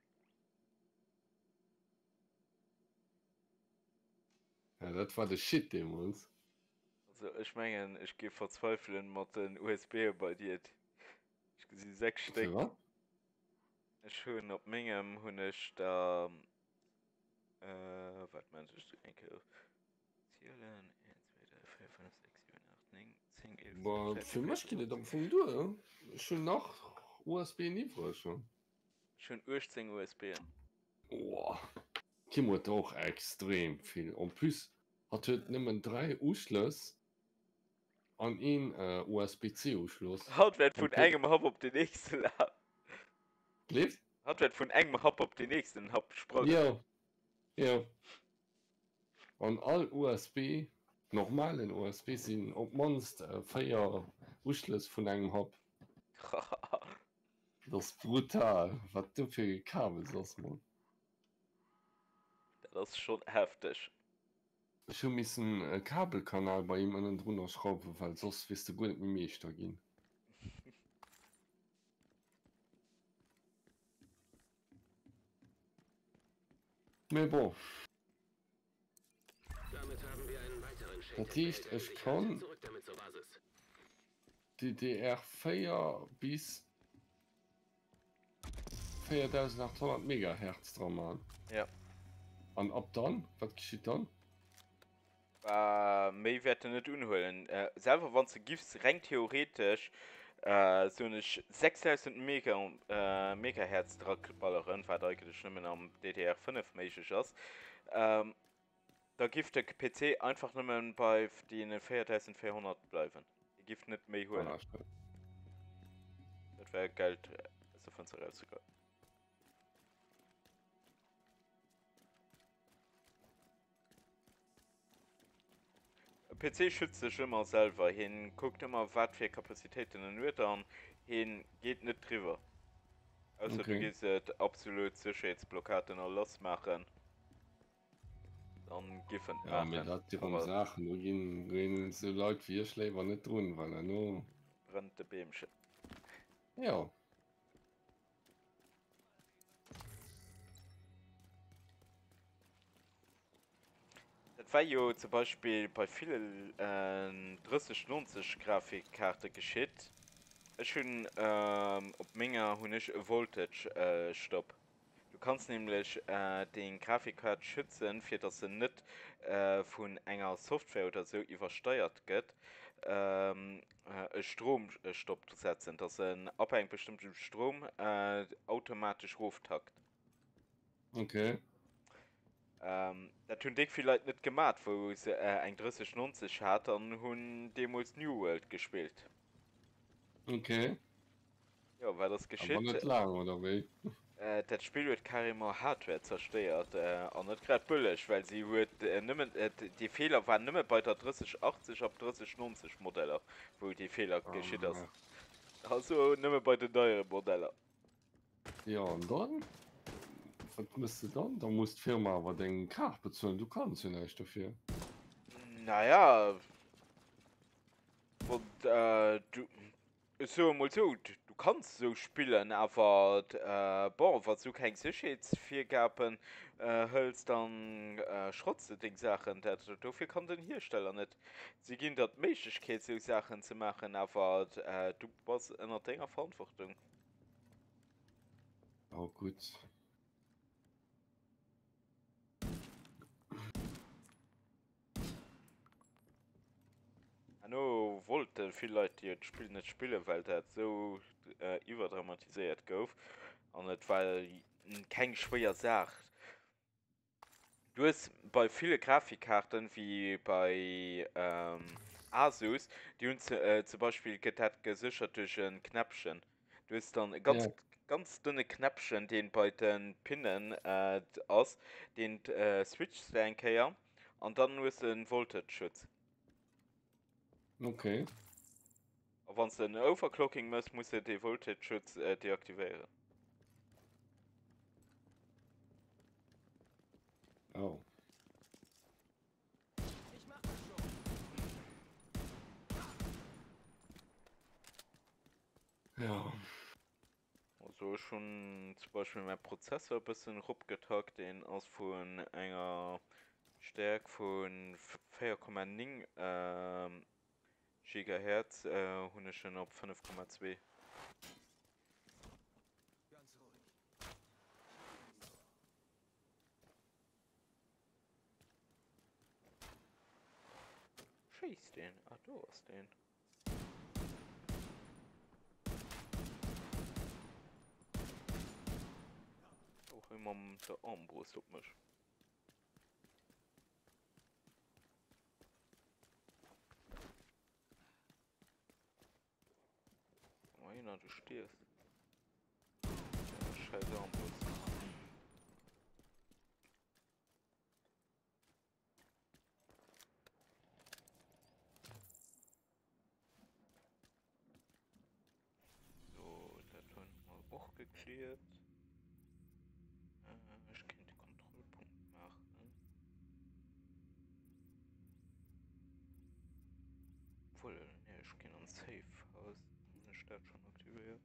Ja, das war der Shit damals. Also ich meine, ich gehe verzweifeln mit den U S B bei dir. Ich sehe sechs Für Stück. was? Ich habe auf meinem habe ich da, äh, was meinst du, denke, Zielen, eins, zwei, drei, vier, fünf, sechs, sieben, acht, neun, zehn, elf, Aber zwölf, für mich geht dreizehn, es am Anfang durch. Schon nach U S B nicht schon. schon achtzehn U S B. Boah. Kim hat auch extrem viel. Und plus hat er nicht drei Anschlüsse an einen äh, U S B C-Anschluss. Hat wird von Und einem Hub auf den nächsten Hub. lebt? Hat wird von einem Hub auf den nächsten Hub gesprungen. Ja. Ja. Und all U S B, normalen U S B, sind ob manst äh, vier Anschlüsse von einem Hub. Das ist brutal. Was du für Kabel sagst, man. Das ist schon heftig. Ich habe einen äh, Kabelkanal bei ihm an drunter schrauben, weil sonst wirst du gut mit mir da gehen. Mais bon. Damit haben wir einen weiteren Das heißt, Schenkelbehälter in ich Sicherheit. kann Zurück damit zur Basis. die D R vier bis viertausendachthundert Megahertz dran machen. Ja. Und ab dann, was geschieht dann? Äh, mehr werden nicht unholen. Äh, selber, wenn du gibst, rein theoretisch, äh, so eine sechstausend Mega, äh, Megahertz Druckballerin, weil eigentlich nicht mehr am D D R fünf möglich ist. Ähm, da gibt der P C einfach nicht mehr bei den viertausendvierhundert bleiben. Die gibt nicht mehr holen. Ah, schön. Das wäre Geld, äh, also von zu rauszugehen. P C schützt sich immer selber. Hin guckt immer, was für Kapazitäten er nur dann. Hin geht nicht drüber. Außer Okay. du gehst äh, absolut Sicherheitsblockaden losmachen. Dann giffen Ja, mir machen. das die Aber Sachen. Nur gehen, gehen so Leute wie ich lieber nicht drin, weil er nur. brennt der Bämchen. Ja. Das war ja zum Beispiel bei vielen äh, dreißig neunzig Grafikkarten geschieht. Ich schon ähm, auf meiner habe ich Voltage äh, Stopp. Du kannst nämlich äh, den Grafikkarte schützen, für dass er nicht äh, von einer Software oder so übersteuert wird, ähm, äh, Stromstopp zu setzen, dass er abhängig bestimmten Strom äh, automatisch ruftakt. Okay. Ähm, das tun ich vielleicht nicht gemacht, wo sie äh, ein dreißig neunzig hat und haben damals New World gespielt. Okay. Ja, weil das Aber geschieht. nicht lang, oder wie? Äh, das Spiel wird carrément Hardware zerstört äh, und nicht gerade billig, weil sie wird äh, nimmer, äh, die Fehler waren nicht mehr bei der dreißig achtzig ab dreißig neunzig Modelle, wo die Fehler Ah, geschieht ist. Also nicht mehr bei den neueren Modellen. ja, und dann? Was musst du dann? Da musst die Firma aber den Karte bezahlen. Du kannst ja nicht dafür. Naja, und äh, du, so mal so, du, du kannst so spielen, aber äh, boah, was du kein Sicherheitsvorgaben äh, hältst, dann äh, schrotzt du die Sachen. Das, dafür kann den Hersteller nicht. Sie gehen dort Möglichkeit, so Sachen zu machen, aber äh, du bist in der Dinger Verantwortung. Oh, gut. No wollte viele Leute die das Spiel nicht spielen, weil das so äh, überdramatisiert gouf und nicht weil kein schwerer sagt. Du hast bei viele Grafikkarten wie bei ähm, Asus, die uns äh, zum Beispiel getat gesichert durch ein Knäpchen. Du hast dann ganz Ja. ganz dünne Knäpchen, den bei den Pinnen äh, aus den äh, Switch ja und dann nur ein Voltage-Schutz. Okay. Wenn es ein Overclocking muss, muss er den Voltage-Schutz äh, deaktivieren. Oh. Ich mach das schon. Ja. also schon zum Beispiel mein Prozessor ein bisschen rumgetagt, den aus von einer Stärke von vier Komma neun ähm, Gigahertz äh, habe ich schon auf fünf Komma zwei. Ganz ruhig. Schieß den, ah du hast den. Auch immer mit der Armbrust auf mich. Meiner, du stehst. Ja, scheiß Armbrust. So, das haben wir auch geklärt. Äh, ich kann den Kontrollpunkt machen. Obwohl, ne, ich kann ein Safe aus. Eine Stadt schon aktiviert.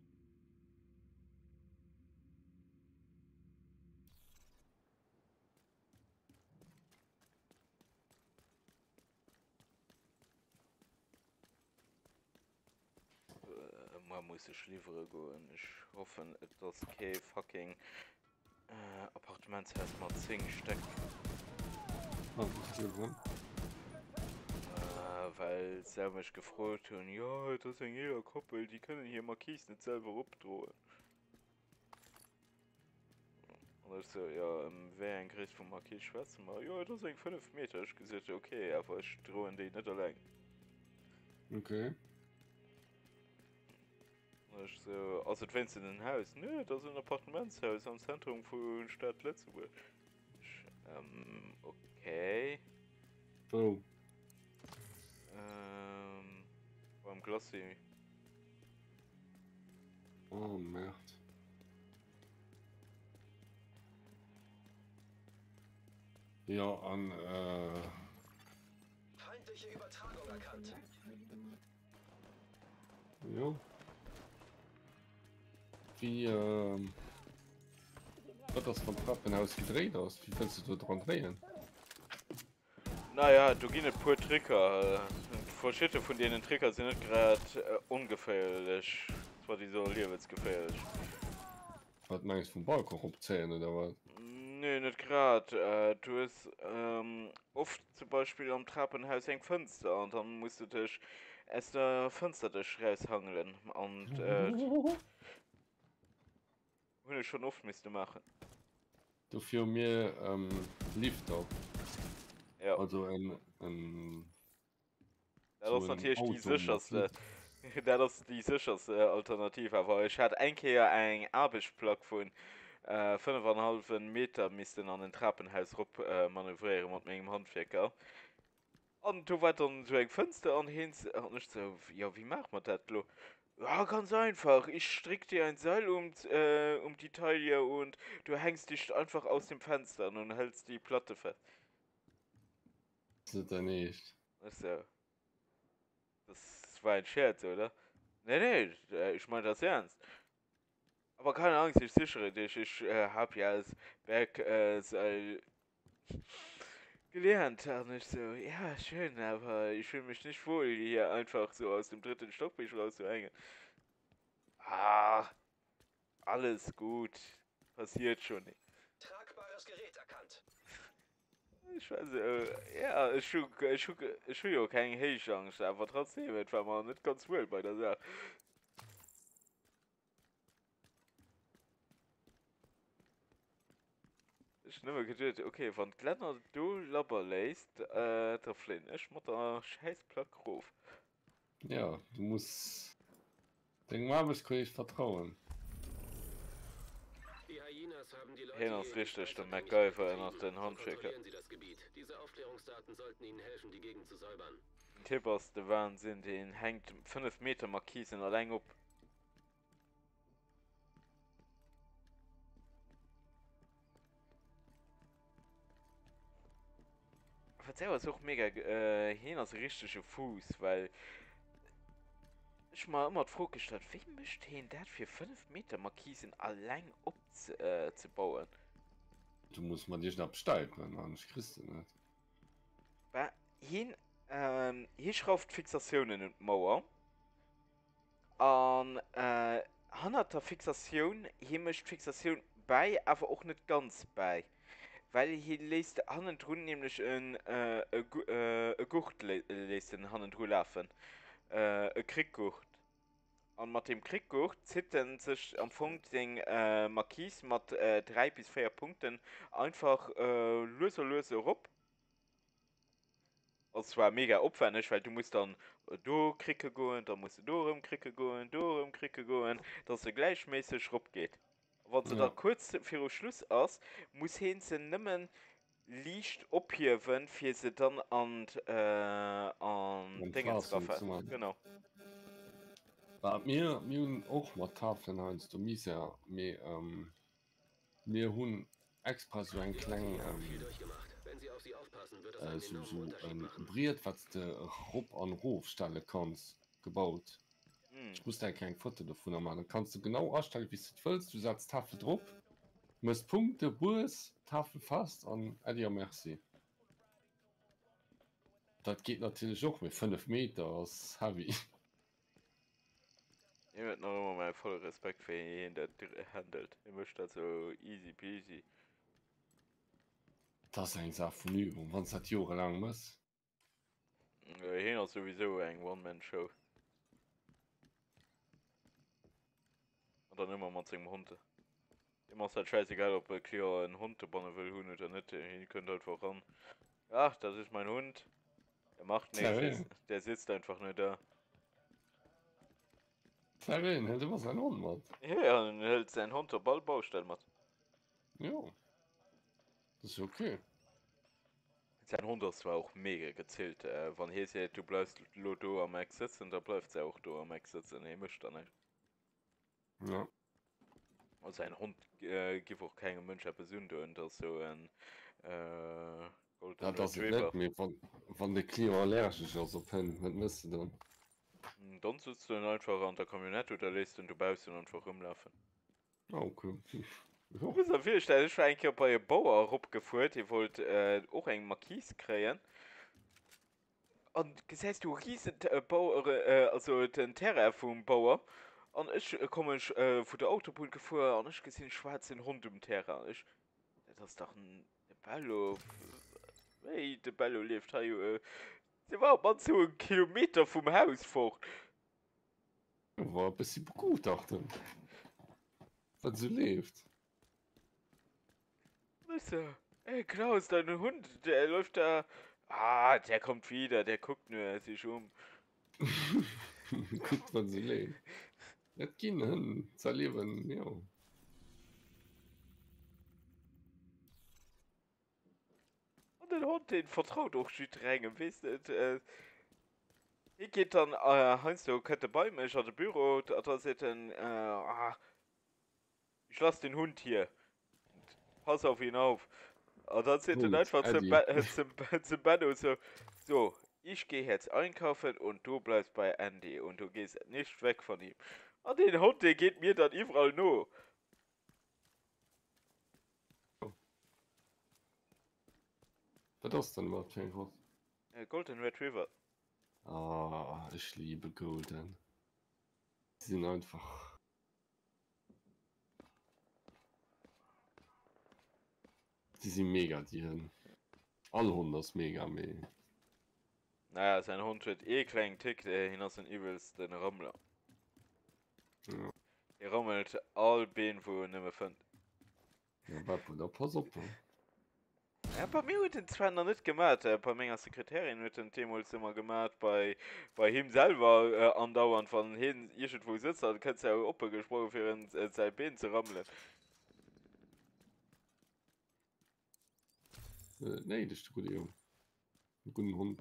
Äh, man muss ich liefern gehen. Ich hoffe, das kein fucking äh, Appartementshaus mal zehn Stück. Oh, ich will rum. Äh, weil sie mich gefreut haben, ja, das sind jeder Koppel, die können hier Marquis nicht selber abdrohen. Und ich so, ja, ähm, wer ein Gericht von Marquis schwätzen mal, ja, das sind fünf Meter. Ich gesagt, okay, aber ich drohen die nicht allein. Okay. Und ich so, also wenn sie in ein Haus, ne, das ist ein Appartementshaus am Zentrum von Stadt Letzteburg. Ich, ähm, okay. Oh. Ähm, beim Glossy. Oh, Merd. Ja, an, äh... Feindliche Übertragung erkannt. Ja. Wie, ähm... wird das vom Treppenhaus gedreht aus? Wie willst du da dran drehen? Naja, du gehst ein paar Tricker. Verschiedene von denen Tricker sind nicht gerade äh, ungefährlich. Zwar die so lebensgefährlich. Was meinst du vom Balkon rumzählen oder was? Nee, nicht gerade. Äh, du hast ähm, oft zum Beispiel am Treppenhaus ein Fenster und dann musst du dich erst der Fenster dich raushangeln. Und äh, würde ich schon oft müsste machen. Du für mir, ähm, Lifter. Ja. Also ein, ein... Das so ist ein natürlich die Auto mit sicherste. Lift. Das ist die sicherste Alternative. Aber ich hatte ein Jahr einen Arbeitsplatz von äh, fünf Komma fünf Meter müssten an den Treppenhaus rup äh, manövrieren mit meinem Handwerker. Und du war dann so ein Fenster an hin und ich so, ja, wie macht man das? Lo? Ja, ganz einfach. Ich stricke dir ein Seil um, äh, um die Taille und du hängst dich einfach aus dem Fenster und hältst die Platte fest. Das ist ja nicht. Ich so, das war ein Scherz, oder? Nee, nee, äh, ich meine das ernst. Aber keine Angst, ich sichere dich. Ich äh, habe ja als Berg äh, Seil gelernt. Und ich so, ja, schön, aber ich fühle mich nicht wohl, hier einfach so aus dem dritten Stock mich rauszuhängen. Ah, alles gut. Passiert schon nicht. Tragbares Gerät erkannt. Ich weiß, äh, ja, ich habe ich, ich ja keine Heichangst, aber trotzdem, es war mal nicht ganz wohl bei der Sache. Ich nehme gedacht, okay, wenn Glenner du Labber lässt, äh, der Flynn, ich muss da scheiß Plack drauf. Ja, du musst... Den Arbeitskollegen vertrauen. Die Hyenas haben die Leute Hin hier ist in die richtig, der Scheißabhängigkeit MacGyver nach getrieben. den So Handwerker. kontrollieren sie das Gebiet. Diese Aufklärungsdaten sollten ihnen helfen, die Gegend zu säubern. Tipp aus der Wahnsinn, den hängt fünf Meter Markisen allein ab. Verzeih was auch mega, äh, hin als richtige Fuß, weil ich mal immer froh gestellt, wie möchte ihn das für fünf Meter Markisen allein abzubauen? Du musst mal dich absteigen, sonst kriegst du nicht. Bei hin, ähm, hier schraubt Fixationen in die Mauer. Und äh, han der Fixation, hier möchte Fixation bei, aber auch nicht ganz bei. Weil hier lässt han drun nämlich ein äh, äh, Gu- äh, äh, Gucht lässt den han drun laufen. Äh, ein Krieggucht. Und mit dem Krieggucht zitten sich am Punkt den äh, Marquis mit äh, drei bis vier Punkten einfach äh, löse löse rup. Und zwar mega aufwendig, weil du musst dann äh, do kricke gehen, dann musst du do rum kricke gehen, do rum kricke gehen, dass du gleichmäßig rup geht. Wenn sie Ja. da kurz vor Schluss ist, muss hin sie nimmen Licht abheben, für sie dann an äh, an Und Dingen Straßen zu treffen. machen. Genau. Bei mir, mir haben auch mal Tafeln heinz, du mies ja, mir, ähm, mir hun extra so ein Die kleinen, Leute haben viel ähm, durchgemacht. Wenn sie auf sie aufpassen, wird das äh, einen so, enormen so Unterschied ein machen. Briert, was du Rupp an Hof stellen kannst, gebaut. Hm. Ich muss da kein Foto davon machen. Dann kannst du genau ausstellen, wie du es willst. Du sagst Tafel drauf, musst Punkte, Bus, Tafel fast und adieu, merci. Das geht natürlich auch mit fünf Meter, das heavy. Ich habe noch immer meinen vollen Respekt für jeden, der das handelt. Ich möchte das so easy peasy. Das ist eine Sache von Übung, wenn es das jahrelang muss. Äh, Hier ist sowieso eine One-Man-Show. Und dann immer mit seinem Hund. Immer ist halt scheißegal, ob ein Klier einen Hund bannen will Hund oder nicht. Ihr könnt halt voran. Ach, das ist mein Hund. Der macht nichts, Klar, der, ja. der sitzt einfach nur da. Klar, hätte was ein Hund macht. Ja, dann hält sein Hund der Ballbaustelle mit. Ja. Das ist okay. Sein Hund ist zwar auch mega gezählt. Äh, wenn hier sagt, du bleibst do am Eck sitzen, dann bleibt er auch do am Eck sitzen. Er möchte nicht. Ja. Und sein Hund äh, gibt auch keinen Mensch besünden und das so ein äh, Golden Ja, das ist Retriever. nicht mehr, wenn, wenn der Klima allergisch ist, also Pen, was müsste dann? Und dann sitzt du dann einfach an der Kamionette oder lässt und du baust ihn einfach rumlaufen. Ah, okay. Du bist auf jeden Fall, ich war eigentlich bei einem Bauer rumgeführt, die wollte äh, auch einen Marquis kriegen. Und das heißt, du riesen äh, Bauer, äh, also den Terrain vom Bauer. Und ich äh, komme ich äh, von der Autobahn gefahren und ich gesehen einen schwarzen Hund im Terrain. Ich, das ist doch ein der Ballo. Hey, der Ballo lebt hier. Äh, der war mal so einen Kilometer vom Haus fort. War ein bisschen begutachten. Was so lebt. Und ich so, ey Klaus, dein Hund, der läuft da. Ah, der kommt wieder, der guckt nur sich um. Guckt, was so lebt. Das geht hin. Sein Leben, ja. Und den Hund, den vertraut auch schon drängen, weißt du? Äh, ich geht dann, äh, Heinz, du könnt bei mir, ich hatte Büro, da da sieht ein, äh, ah, ich lass den Hund hier. Pass auf ihn auf. Und dann sieht er Hund, einfach zum, Eddie. ba äh, zum, zum Benno so, so, ich gehe jetzt einkaufen und du bleibst bei Andy und du gehst nicht weg von ihm. Und den Hund, der geht mir dann überall nur. Was ist denn was für ein Hund? Äh, Golden Retriever. Ah, ich liebe Golden. Die sind einfach. Die sind mega, die haben. Alle Hunde sind mega, mega. Naja, sein Hund wird eh klein Tick, der hinaus den übelsten Rammler. Ja. Er rammelt all Beine, wo er nicht mehr findet. Ja, Beppo, da pass auf. Ne? Ja, bei mir hat den zwar noch nicht gemacht, äh, bei meiner Sekretärin hat den Thema immer gemacht, bei, bei ihm selber äh, andauernd von hin, irgendwo sitzt, dann kannst du ja auch gesprochen für ihn, äh, sein Bein zu rammeln. Äh, nee, das ist eine gute Idee. Ein guter Hund.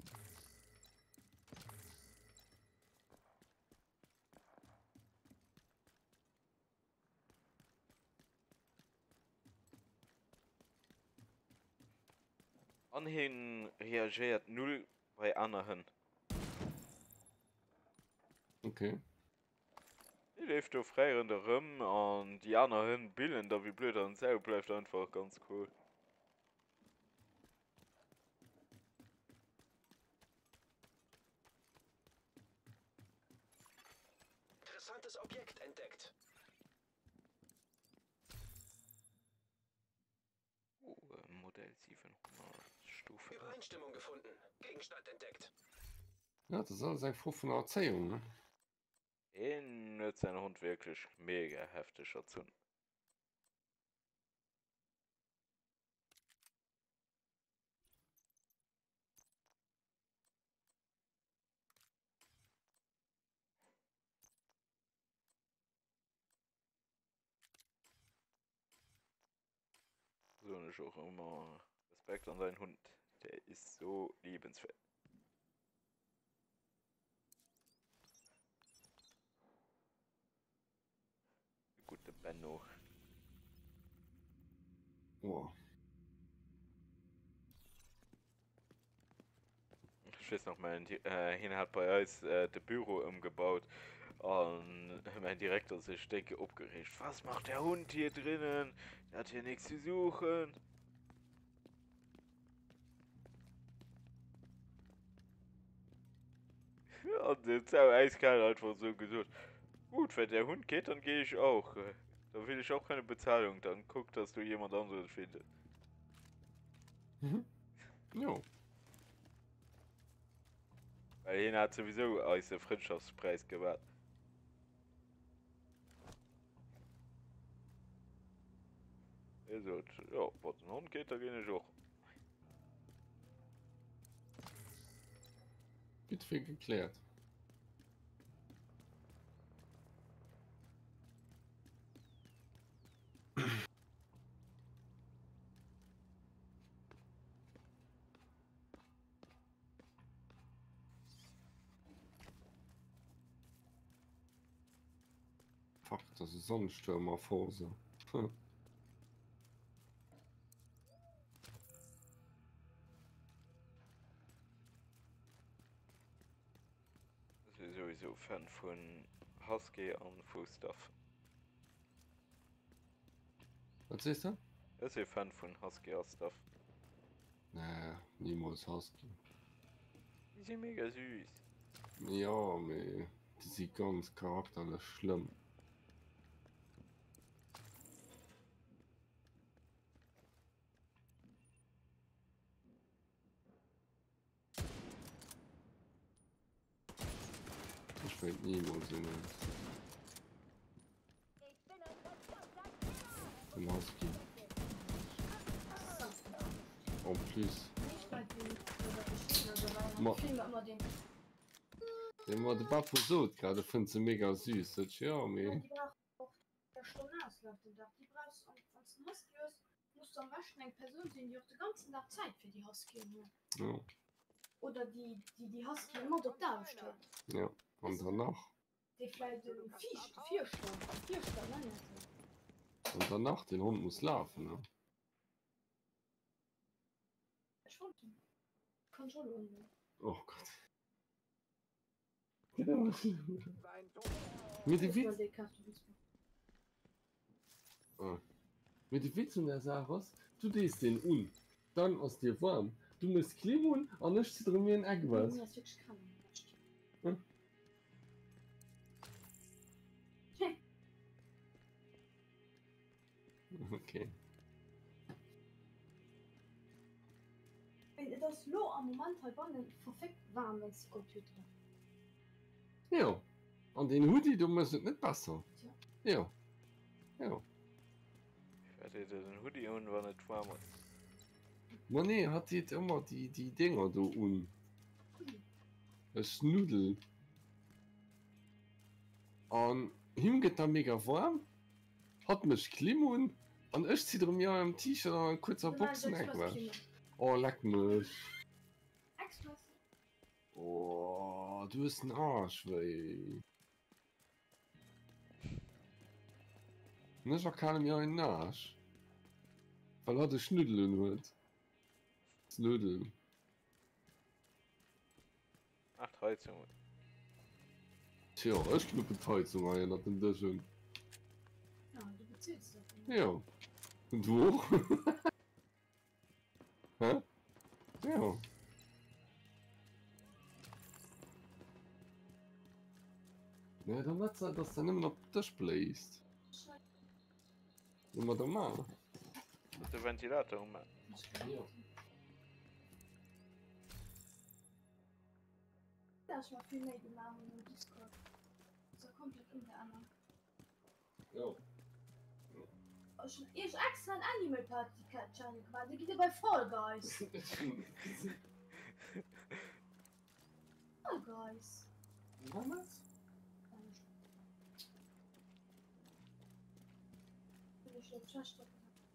Anhin reagiert null bei anderen. Okay. Die lebt du frei in der Rum und die anderen bilden da wie blöd und Sau bleibt einfach ganz cool. Interessantes Objekt entdeckt. Oh, äh, Modell siebenhundert Stufe. Übereinstimmung gefunden. Gegenstand entdeckt. Ja, das ist alles einfach von der Erzählung, ne? Den wird sein Hund wirklich mega heftig erzun. So ist auch immer Respekt an seinen Hund. Der ist so liebenswert. Gute Benno. Boah. Ich weiß noch mal, äh, hin hat bei uns äh, das Büro umgebaut und mein Direktor sich stecke aufgeregt. Was macht der Hund hier drinnen? Der hat hier nichts zu suchen. Und jetzt habe eiskalt einfach so gesagt, gut, wenn der Hund geht, dann gehe ich auch. Da will ich auch keine Bezahlung. Dann guck, dass du jemand anderes findest. Mhm. Jo. Weil ihn hat sowieso als den Freundschaftspreis gewährt. Er sagt, ja, was ein Hund geht, da gehe ich auch. Wird viel geklärt. Fuck, das ist Sonnensturm auf Hose. Hm. Ich bin sowieso Fan von Husky und Fußstaff. Was siehst du? Ich bin Fan von Husky und Stuff. Nee, niemals Husky. Die sind mega süß. Ja, aber die sind ganz charakterlich schlimm. Ich will niemals sehen. Ein Husky. En plus. Ma- Den war der Bappo so gerade fand sie mega süß. Das, ja, Ja, mir. die braucht auch der Stunde auslaufen. Die brauchst, und wenn du einen Husky hast, musst du am besten eine Person sehen, die auch den ganzen Tag Zeit für die Husky hat. Ja. Oder die, die die Husky immer dort da steht. Ja. Und danach. Die vielleicht in vier, vier Stunden, vier Stunden, nein, nicht. Und danach, den Hund muss laufen. Ne? Schon. Kontrolle. Oh Gott. Mit dem Witz. Ah. Mit dem Witz und der Sache, du drehst den um. Dann aus dir warm. Du musst klimmen und nicht zu drum wie ein Eck was. Das wirklich kann. Hm? Okay. Das Lo am Moment halt war perfekt warm, wenn es Computer. Ja. Und den Hoodie, du musst nicht besser. Ja. Ja. Ich werde den Hoodie und war nicht warm. Man nee, hat jetzt immer die, die Dinger da un. Das Nudel. Und ihm geht da mega warm. Hat mich klimmen. Und ich zieh drum ja im T-Shirt und ein kurzer Boxen weg. Oh, leck mich. Oh, du bist ein Arsch, weh. Nicht kann mir einen Arsch. Weil er die Schnüdeln wird. Snödeln. Ach, Heizung. Tja, ich glaube, Beteiligung erinnert an das schon. Ja, du bezahlst das. Ja. Und du auch? Hä? Ja. Ja, dann hat es das dann immer noch das bläst. Immer da mal. Mit dem Ventilator um. Ja. Das war viel mehr gemacht im Discord. So komplett in der anderen. Ja. Ich ich extra ein Animal Party Channel gemacht. Da geht ja bei Fall Guys. Fall Guys. Was? Ich jetzt verstanden.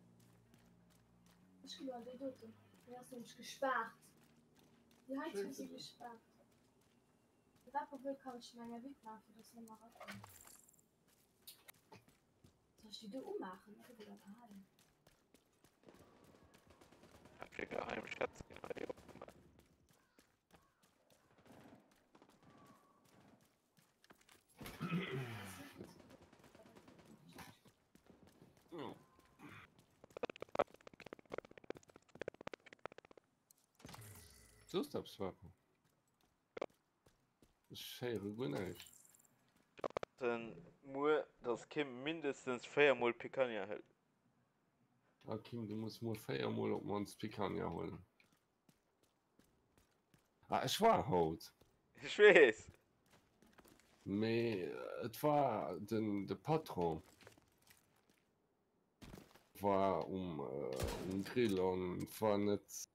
Ich glaube, der Dote. Du hast nämlich gespart. Die hat sie gespart. Dafür kann ich meine Weg machen, für das nochmal rauskommen. Soll ich die da ummachen? Oder wieder behalten? Für Geheimschatz. Ja. So ist das Wappen. Das schere gut nicht. Dann muss das Kind mindestens viermal Picanha hält. Okay, du musst nur viermal auf uns Picanha holen. Ah, ich war haut. Ich weiß. Me, es war den, der Patron. War um, äh, um Grill und war nicht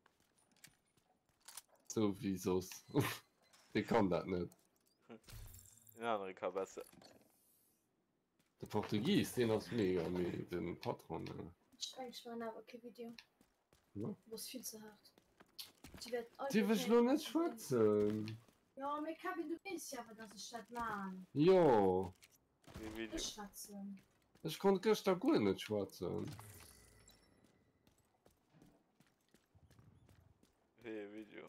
so wie sonst. Ich kann das nicht. In andere kann besser. Der Portugies, den ist mega, mit den Patron. Äh. Ich eigentlich mal aber kein Video. Ja. Das ist viel zu hart. Die wird Die will nur nicht schwatzen. Ja, mir kann du weißt ja, aber das ist das Mann. Ja. Wie Video. Ich schwatzen. Ich konnte gestern gut nicht schwatzen. Wie Video.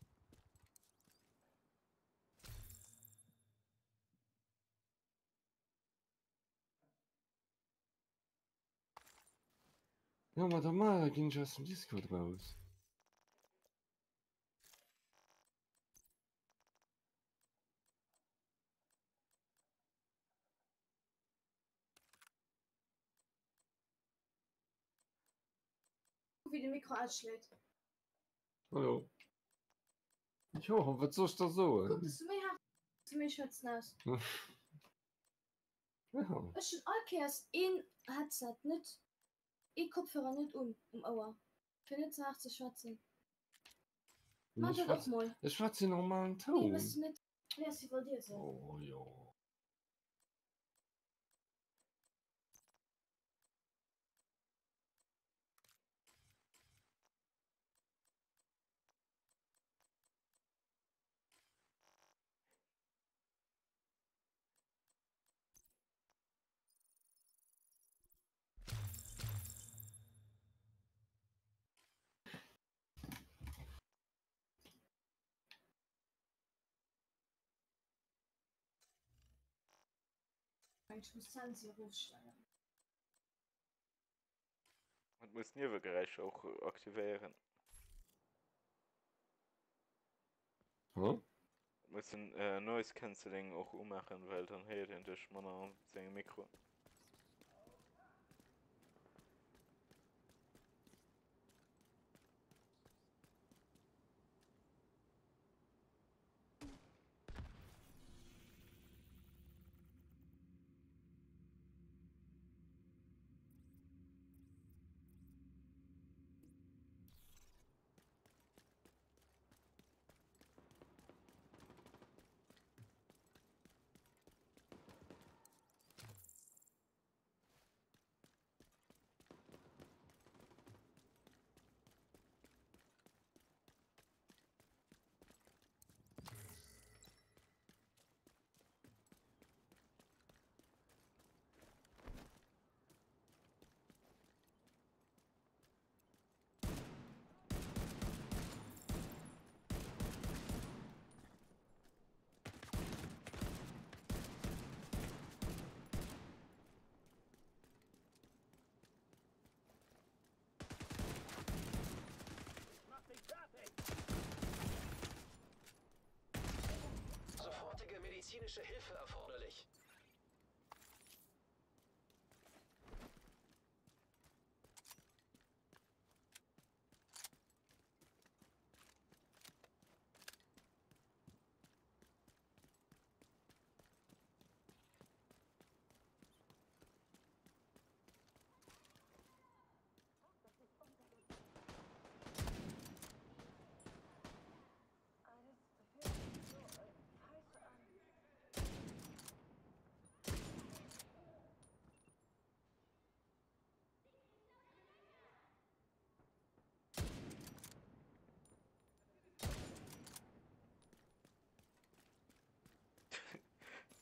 Ja, aber da mal ging ich aus dem Discord raus. Wie die Mikro anschlägt. Hallo. Jo, was soll ich da so? Guck, das ist mir hart. Das ist mir schützen aus. Ja. Ich schon Alkers in Headset nicht. Ich Kopfhörer nicht um, um Ohr. Für nicht so hart zu schwatzen. Mach Ich das auch schwatze mal. ich schwatze den normalen Nee, Ton. müsst du nicht. Ja, sie wollte dir so. Oh, ja. Ich muss dann sie hochstellen. Man muss Nebengeräusch auch aktivieren. Hm? Man muss ein äh, Noise Cancelling auch ummachen, weil dann hört er durch mein sein Mikro.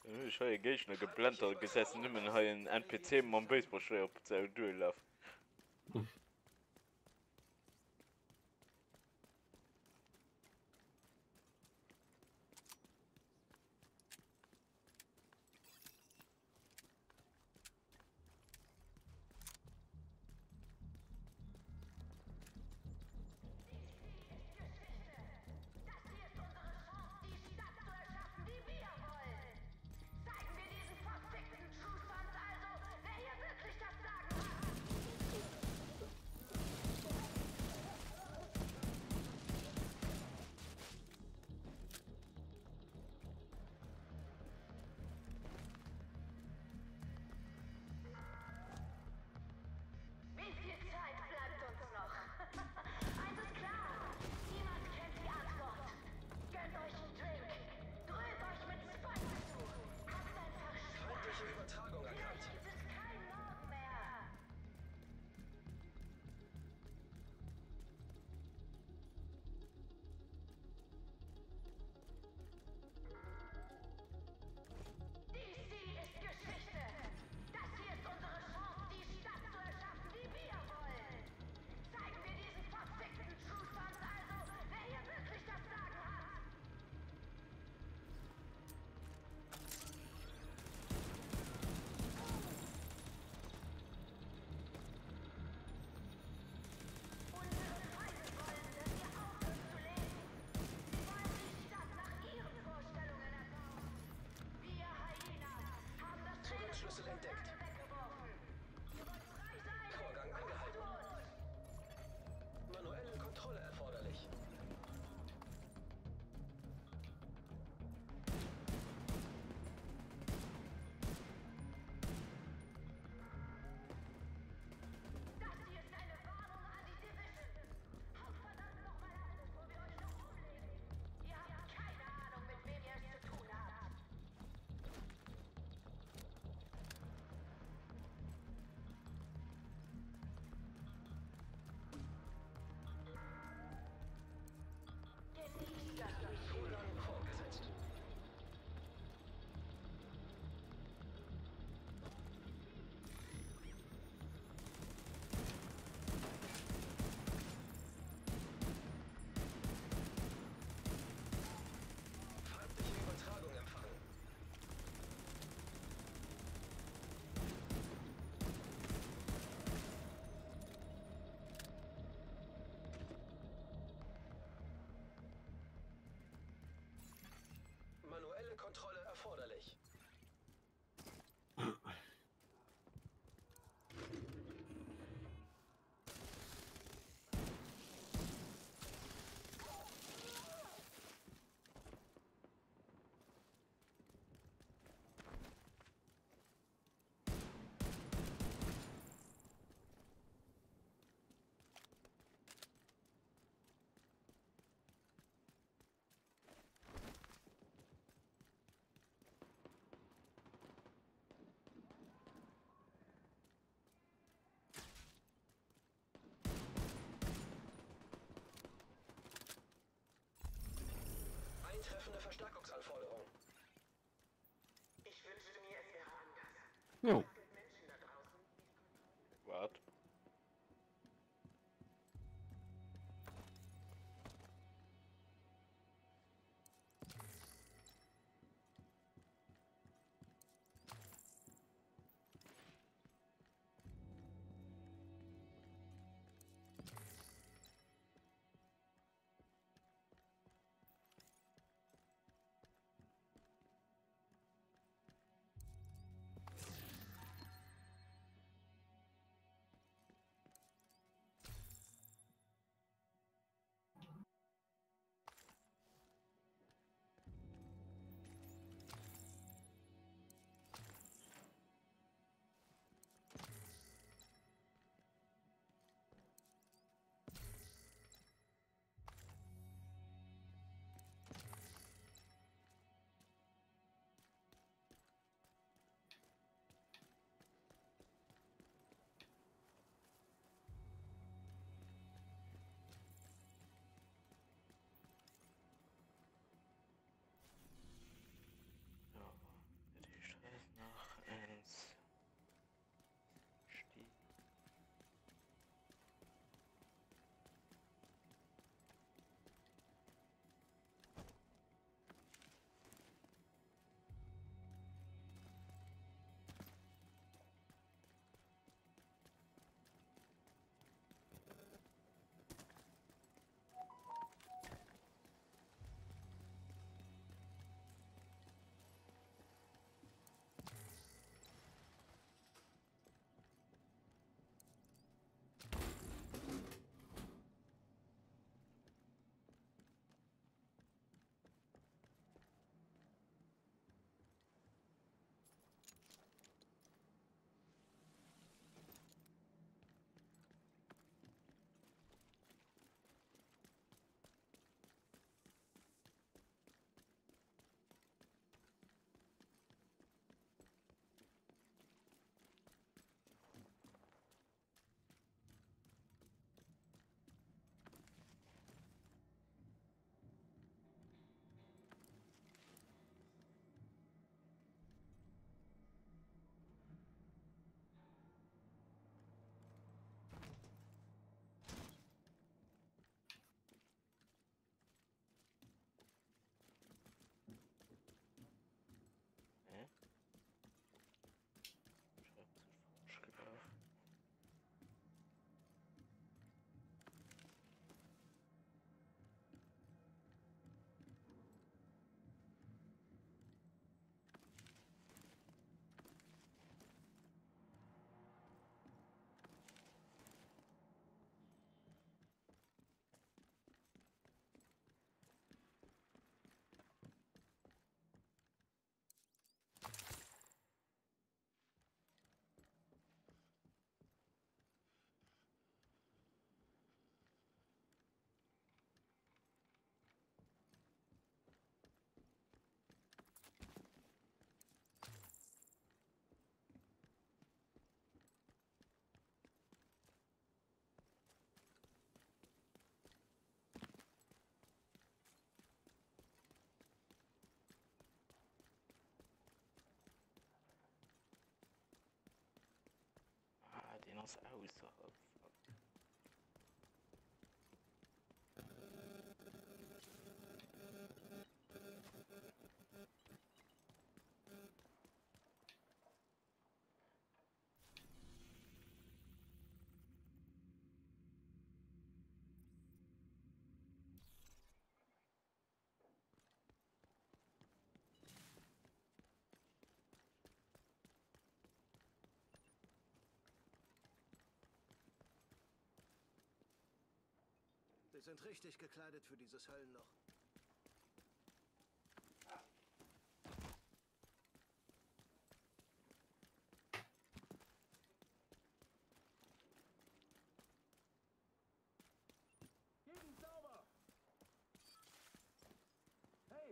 Ich habe Gegner geblendet gesessen, nimmer habe ein N P C mit einem Baseballschläger auf der Tür gelaufen. Schlüssel entdeckt. Vorgang angehalten. Manuelle Kontrolle erforderlich. Manuelle Kontrolle erforderlich. Eintreffende Verstärkungsanforderung. Ich wünschte mir, es wäre anders. Jo. Es gibt Menschen da draußen, die Was? muss außerhalb. Sie sind richtig gekleidet für dieses Höllenloch. Gegend sauber! Hey!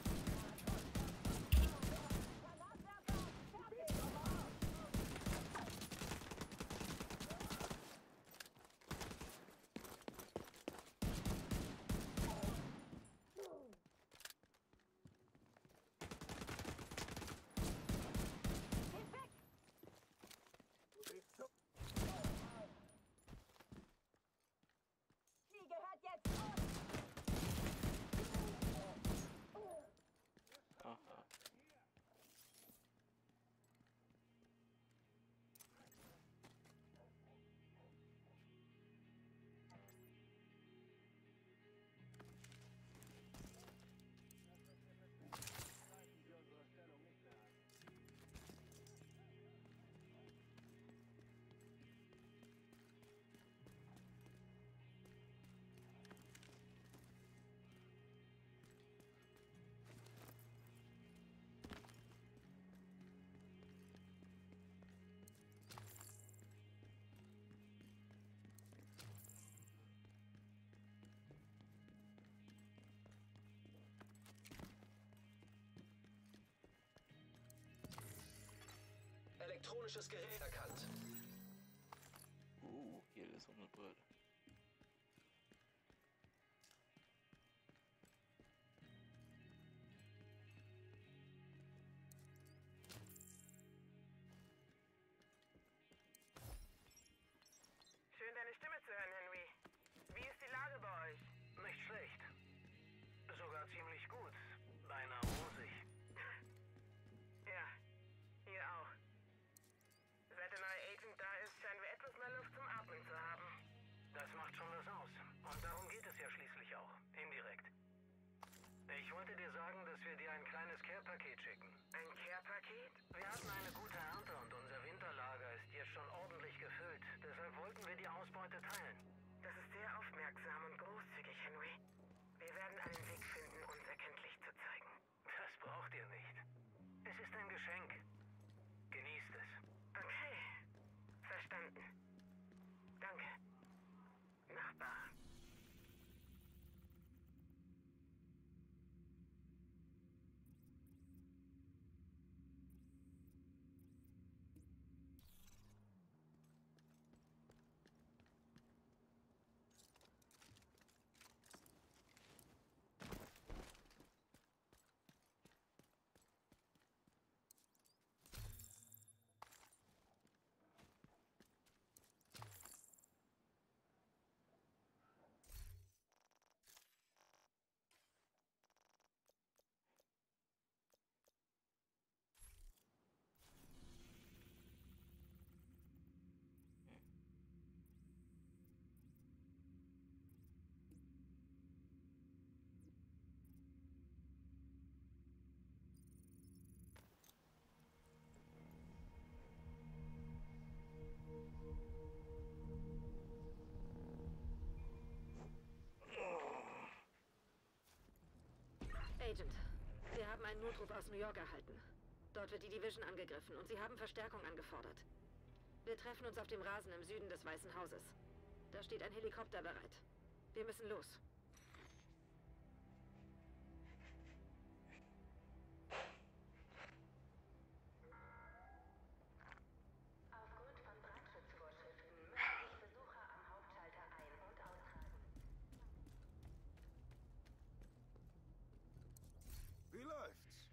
Sie gehört jetzt uns! Aha. Elektronisches Gerät erkannt. Uh, hier ist so eine Brille. Schön, deine Stimme zu hören, Henry. Wie ist die Lage bei euch? Nicht schlecht. Sogar ziemlich gut. Beinahe rosig. Ja, hier auch. Seit der neue Agent da ist, scheinen wir etwas mehr Luft zum Atmen zu haben. Das macht schon was aus. Und darum geht es ja schließlich auch. Indirekt. Ich wollte dir sagen, dass wir dir ein kleines Care-Paket schicken. Ein Care-Paket? Wir hatten eine gute Ernte und unser Winterlager ist jetzt schon ordentlich gefüllt. Deshalb wollten wir die Ausbeute teilen. Das ist sehr aufmerksam und großzügig, Henry. Wir werden einen Weg finden, uns erkenntlich zu zeigen. Das braucht ihr nicht. Es ist ein Geschenk. Genießt es. Okay, verstanden. Danke, Nachbar. Agent, wir haben einen Notruf aus New York erhalten. Dort wird die Division angegriffen und sie haben Verstärkung angefordert. Wir treffen uns auf dem Rasen im Süden des Weißen Hauses. Da steht ein Helikopter bereit. Wir müssen los. Aufgrund von Brandschutzvorschriften müssen sich Besucher am Hauptschalter ein- und austragen. Wie läuft's?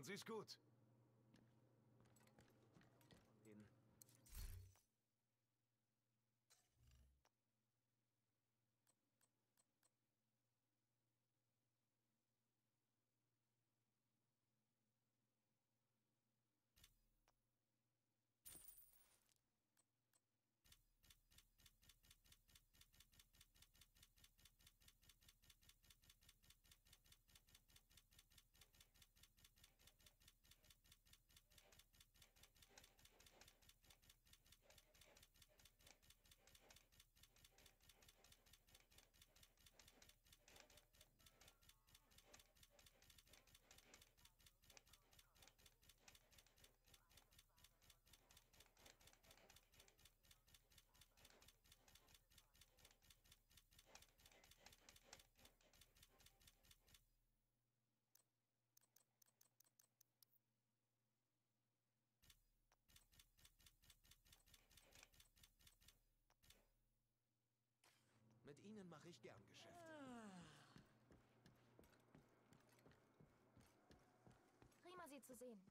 Machen Sie es gut. Mit Ihnen mache ich gern Geschäfte. Prima, Sie zu sehen.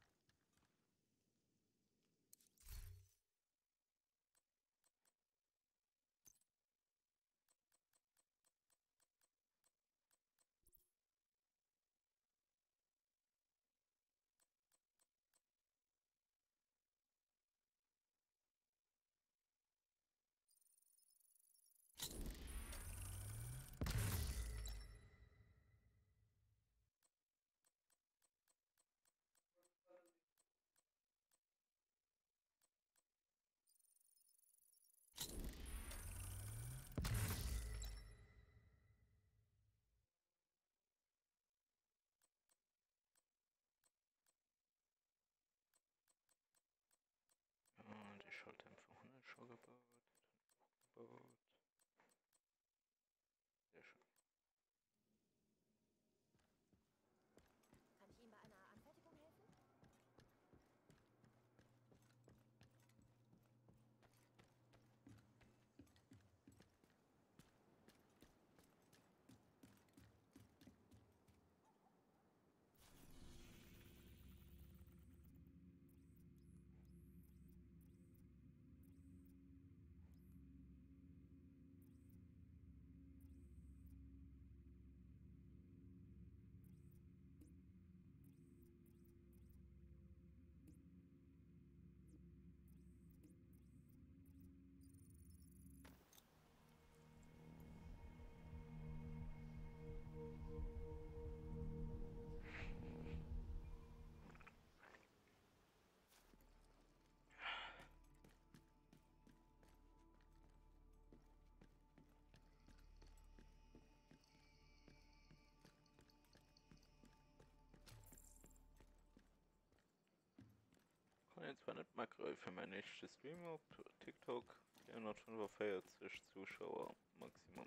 Und ich schalte einfach hundert schon gebaut. gebaut. Sehr schön. Kann ich Ihnen bei einer Anfertigung helfen? Ich kann jetzt zwar nicht Makro für meinen nächsten Stream auf TikTok. vierhundertfünfundvierzig Zuschauer Maximum.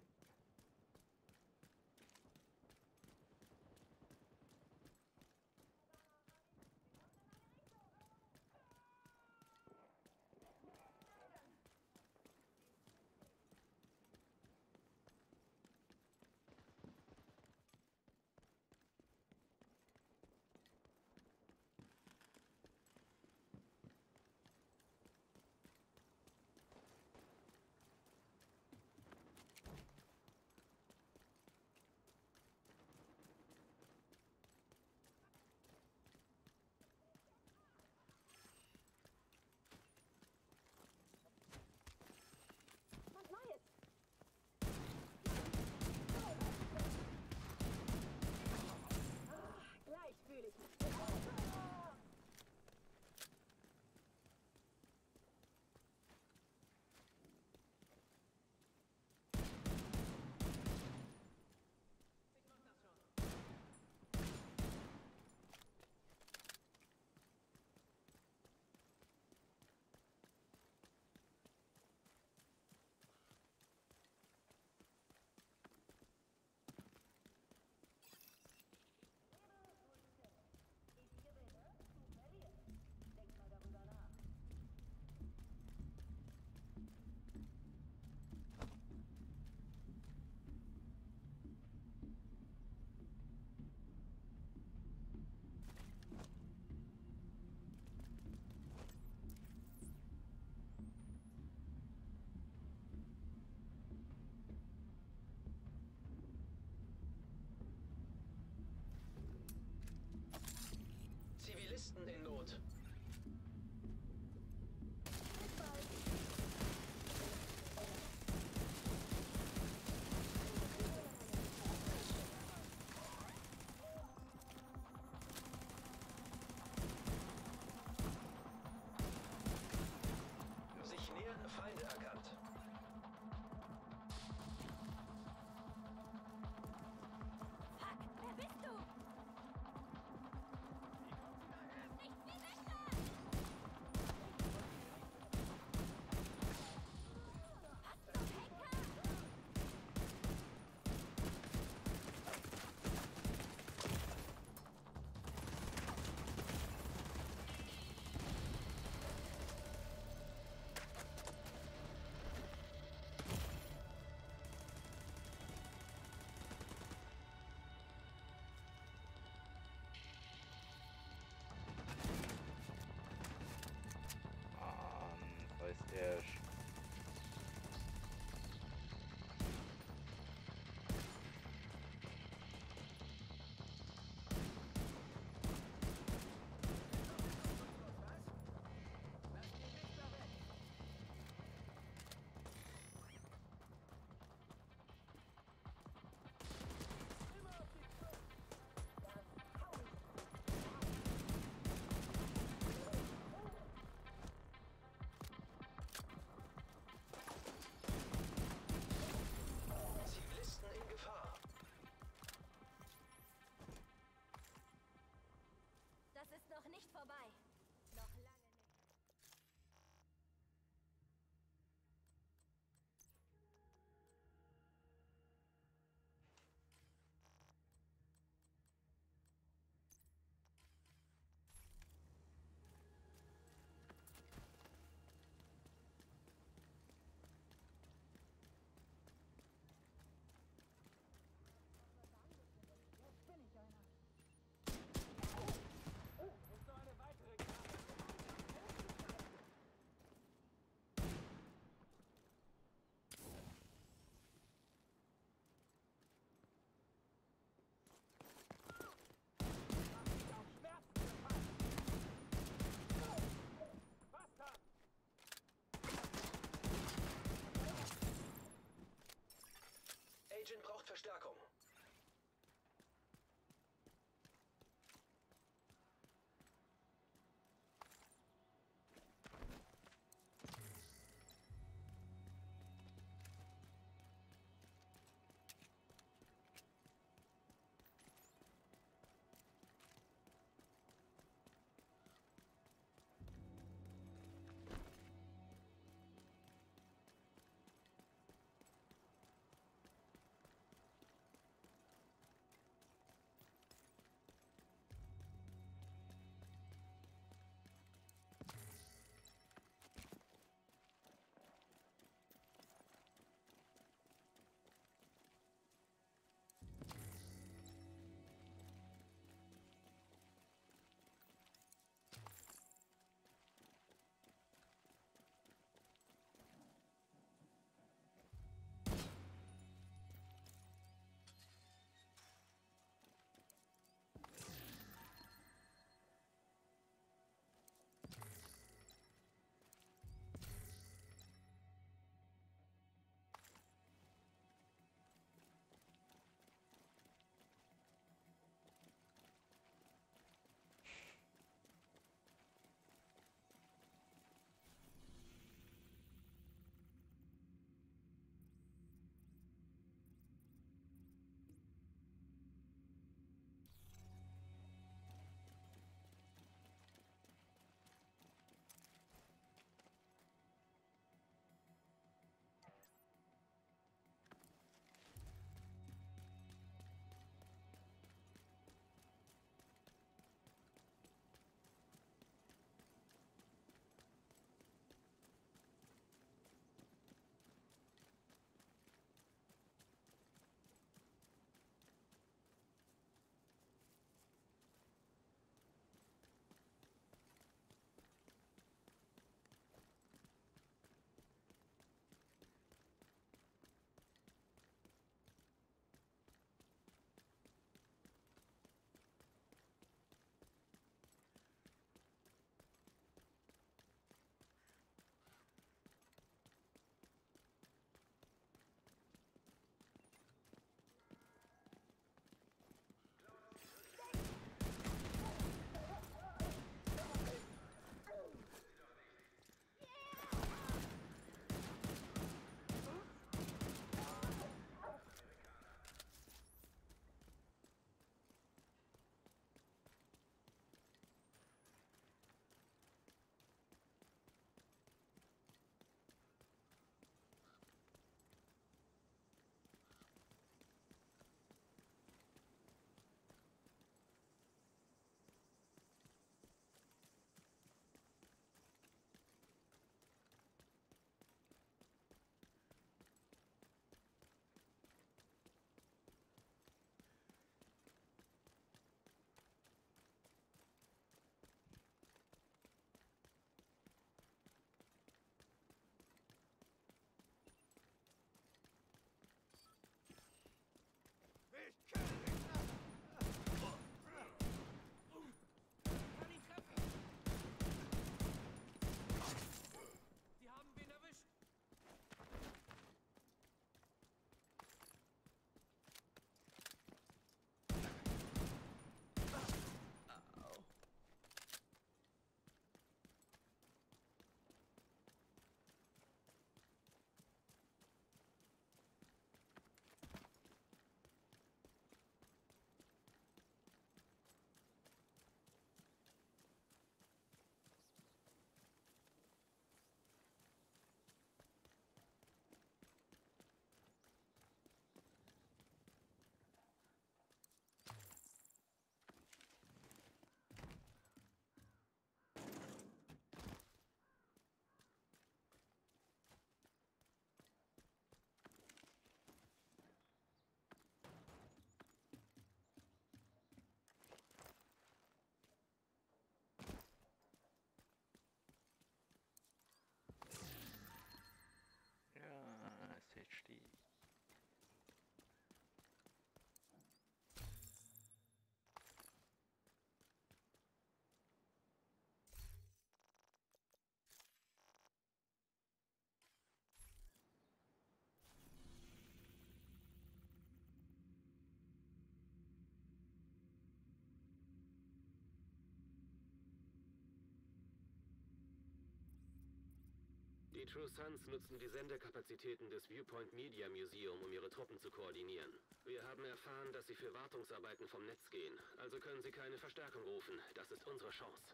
Die True Sons nutzen die Sendekapazitäten des Viewpoint Media Museum, um ihre Truppen zu koordinieren. Wir haben erfahren, dass sie für Wartungsarbeiten vom Netz gehen. Also können sie keine Verstärkung rufen. Das ist unsere Chance.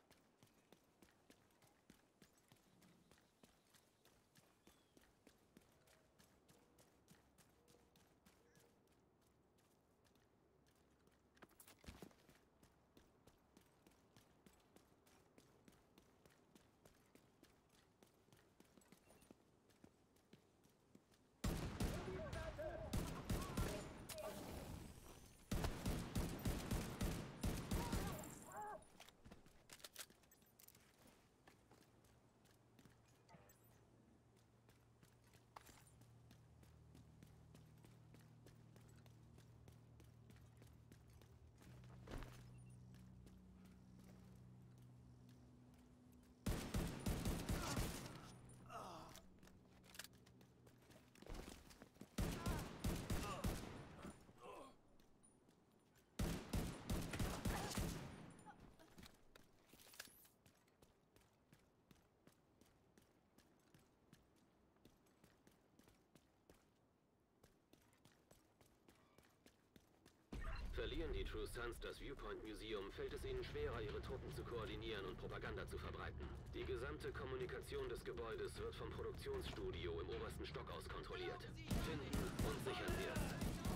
Verlieren die True Sons das Viewpoint Museum, fällt es ihnen schwerer, ihre Truppen zu koordinieren und Propaganda zu verbreiten. Die gesamte Kommunikation des Gebäudes wird vom Produktionsstudio im obersten Stock aus kontrolliert. Finden und sichern Sie es.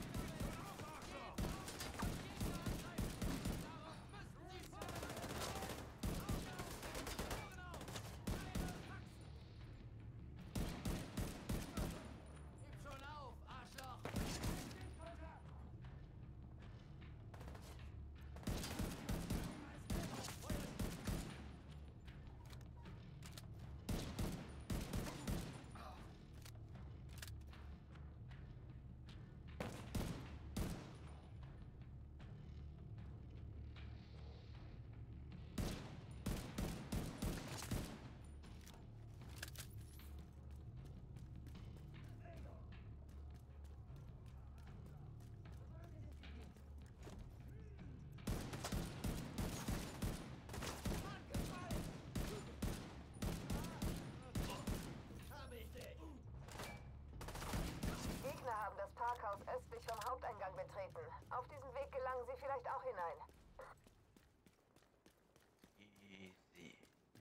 Parkhaus östlich vom Haupteingang betreten. Auf diesem Weg gelangen Sie vielleicht auch hinein. Easy.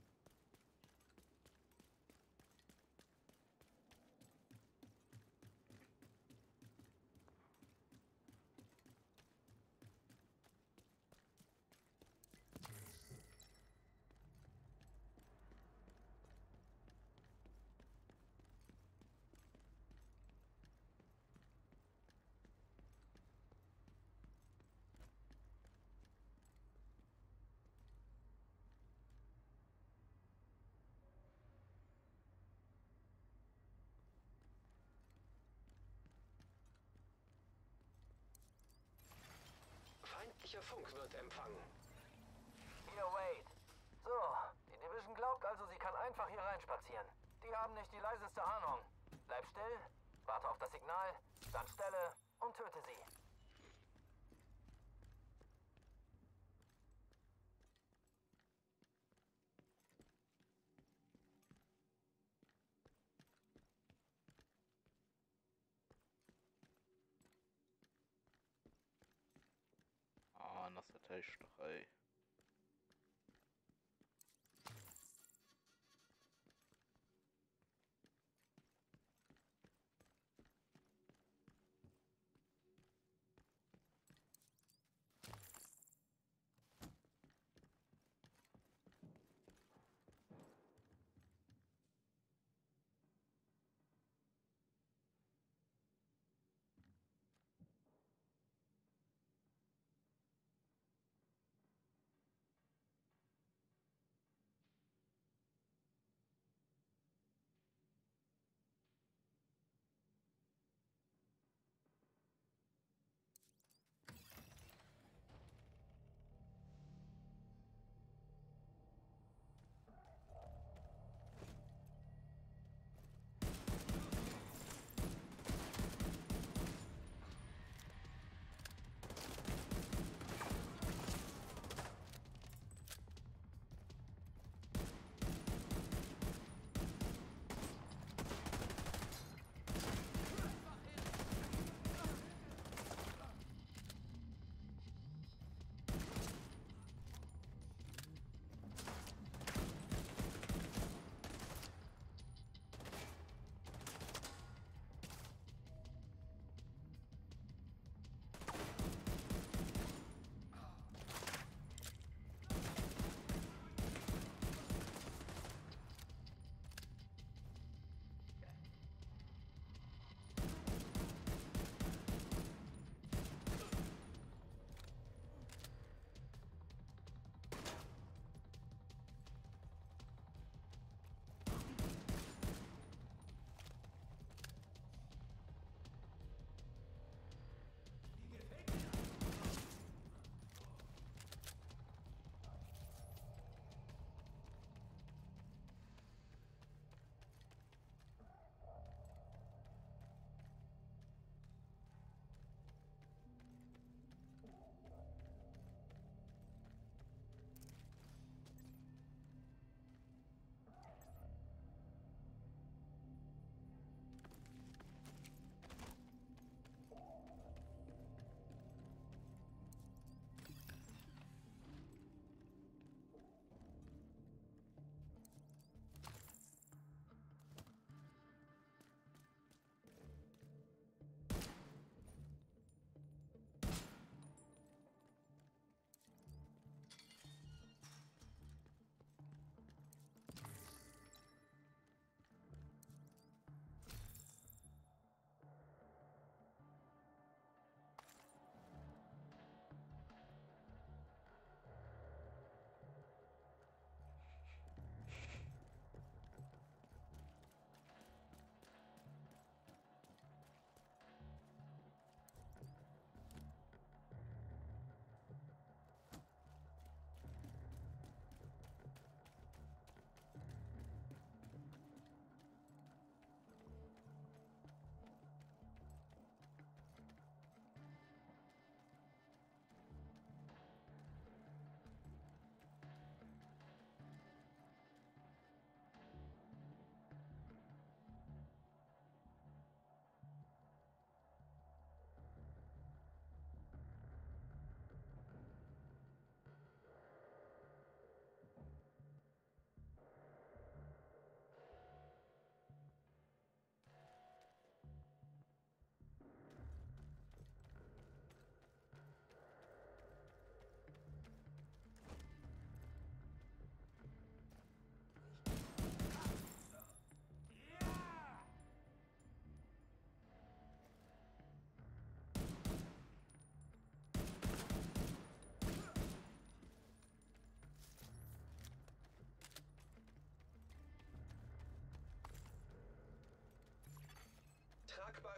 Feindlicher Funk wird empfangen. Hier, Wade. So, die Division glaubt also, sie kann einfach hier reinspazieren. Die haben nicht die leiseste Ahnung. Bleib still, warte auf das Signal, dann stelle und töte sie. Ah, nasıl teştahı.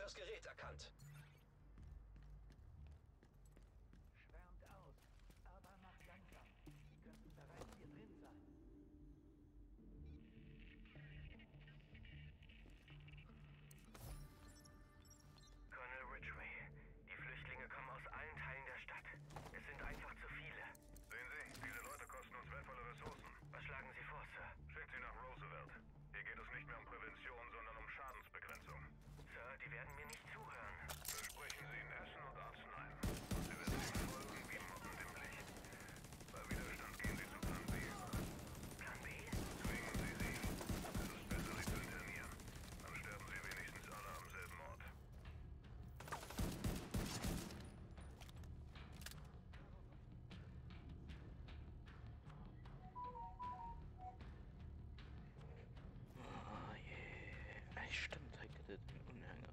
Unsichtbares Gerät erkannt. Schwärmt aus, aber macht langsam. Sie könnten bereits hier drin sein. Colonel Ridgway, die Flüchtlinge kommen aus allen Teilen der Stadt. Es sind einfach zu viele. Sehen Sie, diese Leute kosten uns wertvolle Ressourcen. Was schlagen Sie vor, Sir? Schickt sie nach Roosevelt. Hier geht es nicht mehr um Prävention, sondern um Schadensbegrenzung. Sir, die werden mir nicht zuhören. Versprechen Sie ihnen Essen und Arzneien. Und sie werden ihnen folgen wie Motten dem Licht. Bei Widerstand gehen sie zu Plan B über. Plan B? Zwingen Sie sie. Es ist besser, sie zu internieren. Dann sterben sie wenigstens alle am selben Ort. Oh je. Ey, stimmt, da gibt es den Unhänger.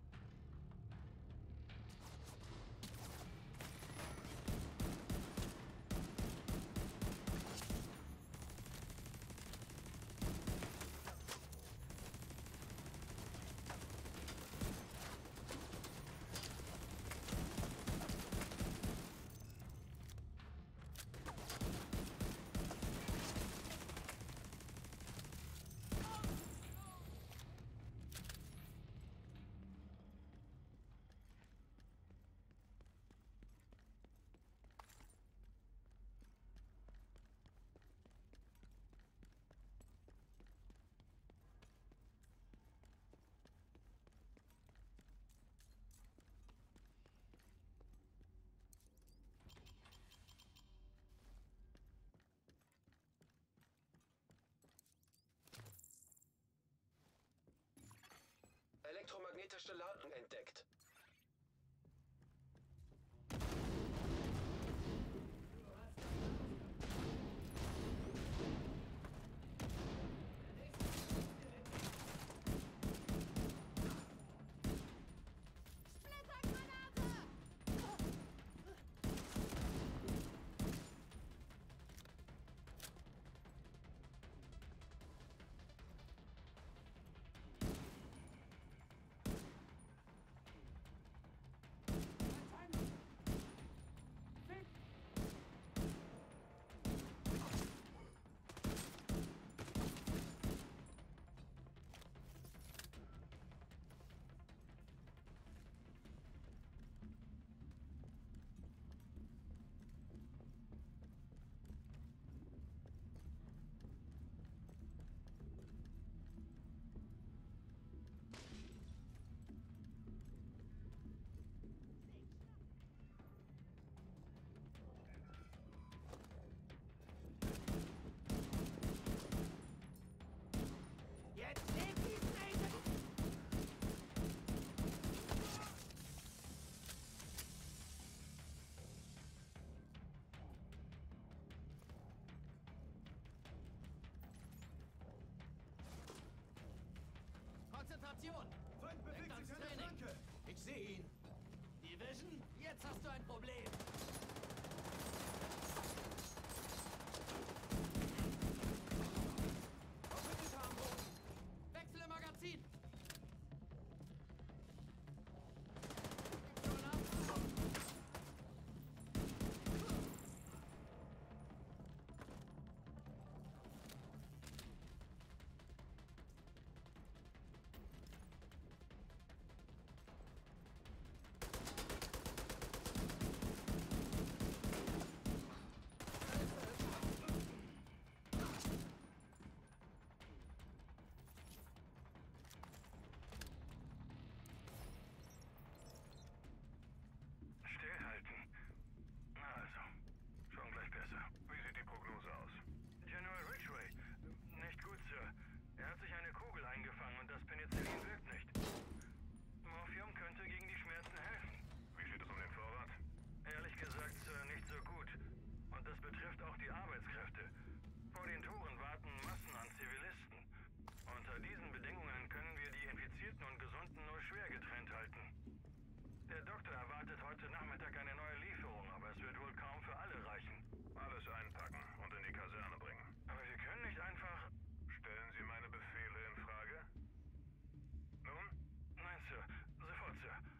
Elektromagnetische Ladung entdeckt. Konzentration! Feind bewegt sich an der Flanke! Ich sehe ihn! Division, jetzt hast du ein Problem! Doppelter am Boden! Wechsle Magazin! Schon ab! Stillhalten. Na also, schon gleich besser. Wie sieht die Prognose aus? General Ridgway. Nicht gut, Sir. Er hat sich eine Kugel eingefangen und das Penicillin wirkt nicht. Morphium könnte gegen die Schmerzen helfen. Wie steht es um den Vorrat? Ehrlich gesagt, Sir, nicht so gut. Und das betrifft auch die Arbeitskräfte. Vor den Toren warten Massen an Zivilisten. Unter diesen Bedingungen können wir die Infizierten und Gesunden nur schwer getrennt halten. Der Doktor erwartet heute Nachmittag eine neue Lieferung, aber es wird wohl kaum für alle reichen. Alles einpacken und in die Kaserne bringen. Aber wir können nicht einfach... Stellen Sie meine Befehle in Frage? Nun? Nein, Sir. Sofort, Sir.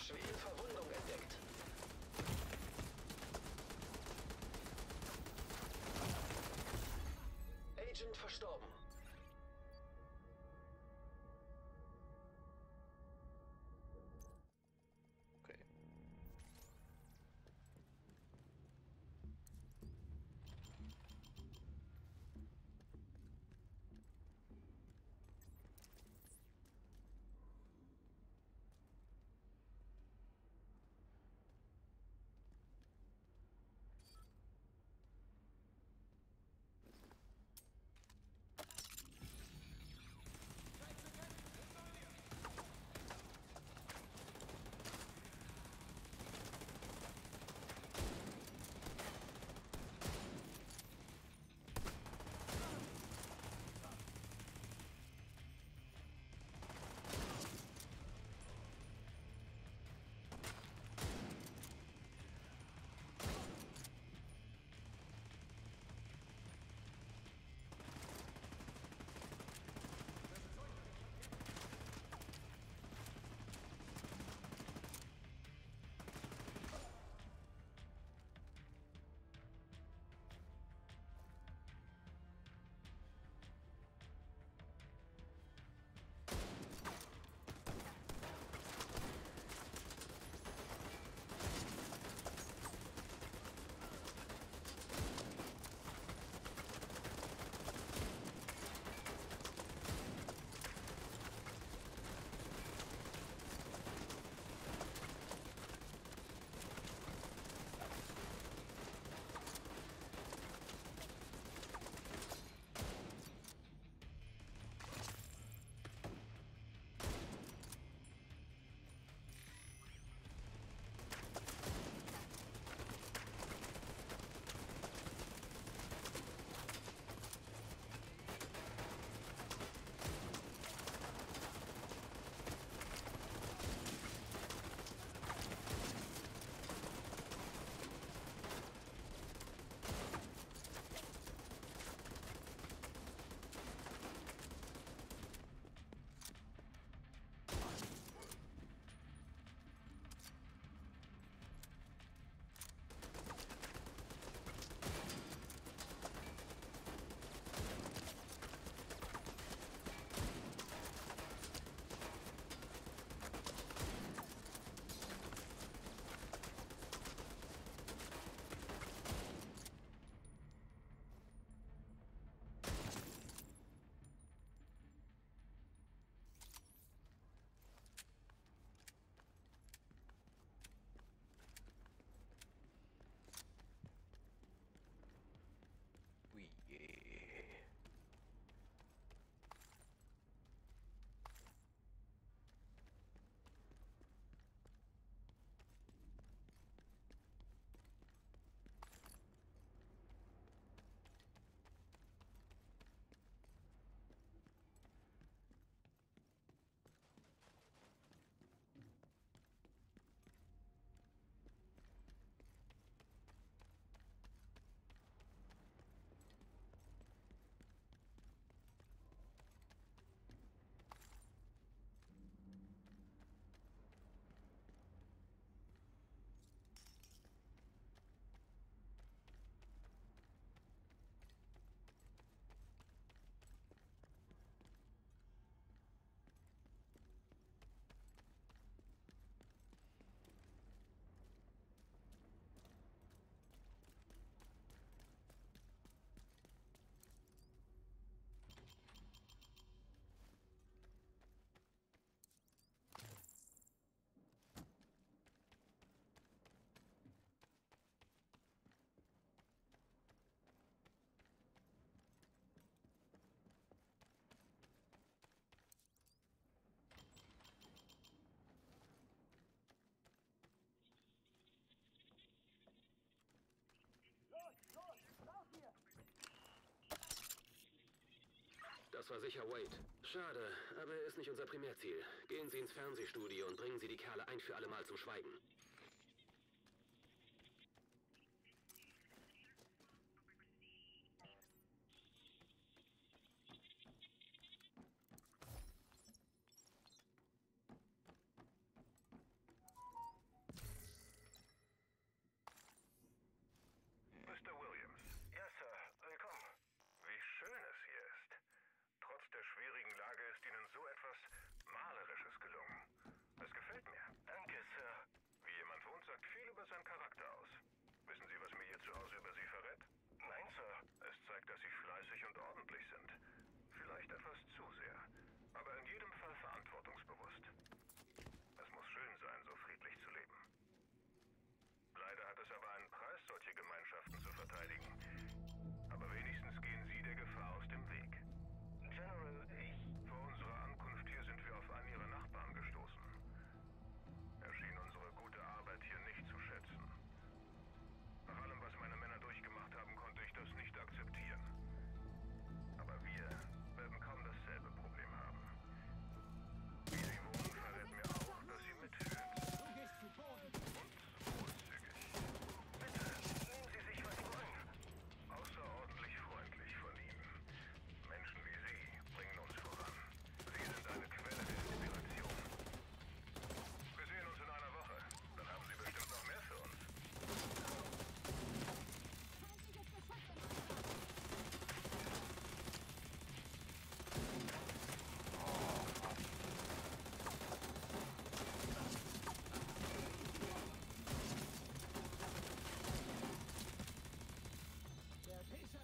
Schwere Verwundung entdeckt. Agent verstorben. Okay. Ui, yeah. Das war sicher Wade. Schade, aber er ist nicht unser Primärziel. Gehen Sie ins Fernsehstudio und bringen Sie die Kerle ein für alle Mal zum Schweigen. Sie der Gefahr aus dem Weg. General, ich... Vor unserer Ankunft hier sind wir auf einen Ihrer Nachbarn gestoßen. Er schien unsere gute Arbeit hier nicht zu schätzen. Nach allem, was meine Männer durchgemacht haben, konnte ich das nicht akzeptieren. Aber wir werden kaum dasselbe Problem haben. Wie Sie wohnen, verrät mir auch, dass Sie mitfühlen. Du gehst zu Boden. Und großzügig. Bitte, nehmen Sie sich, was Sie wollen. Außerordentlich freundlich von Ihnen. Menschen wie Sie bringen uns voran. Sie sind eine Quelle der Inspiration. Wir sehen uns in einer Woche. Dann haben Sie bestimmt noch mehr für uns. Der Fischer.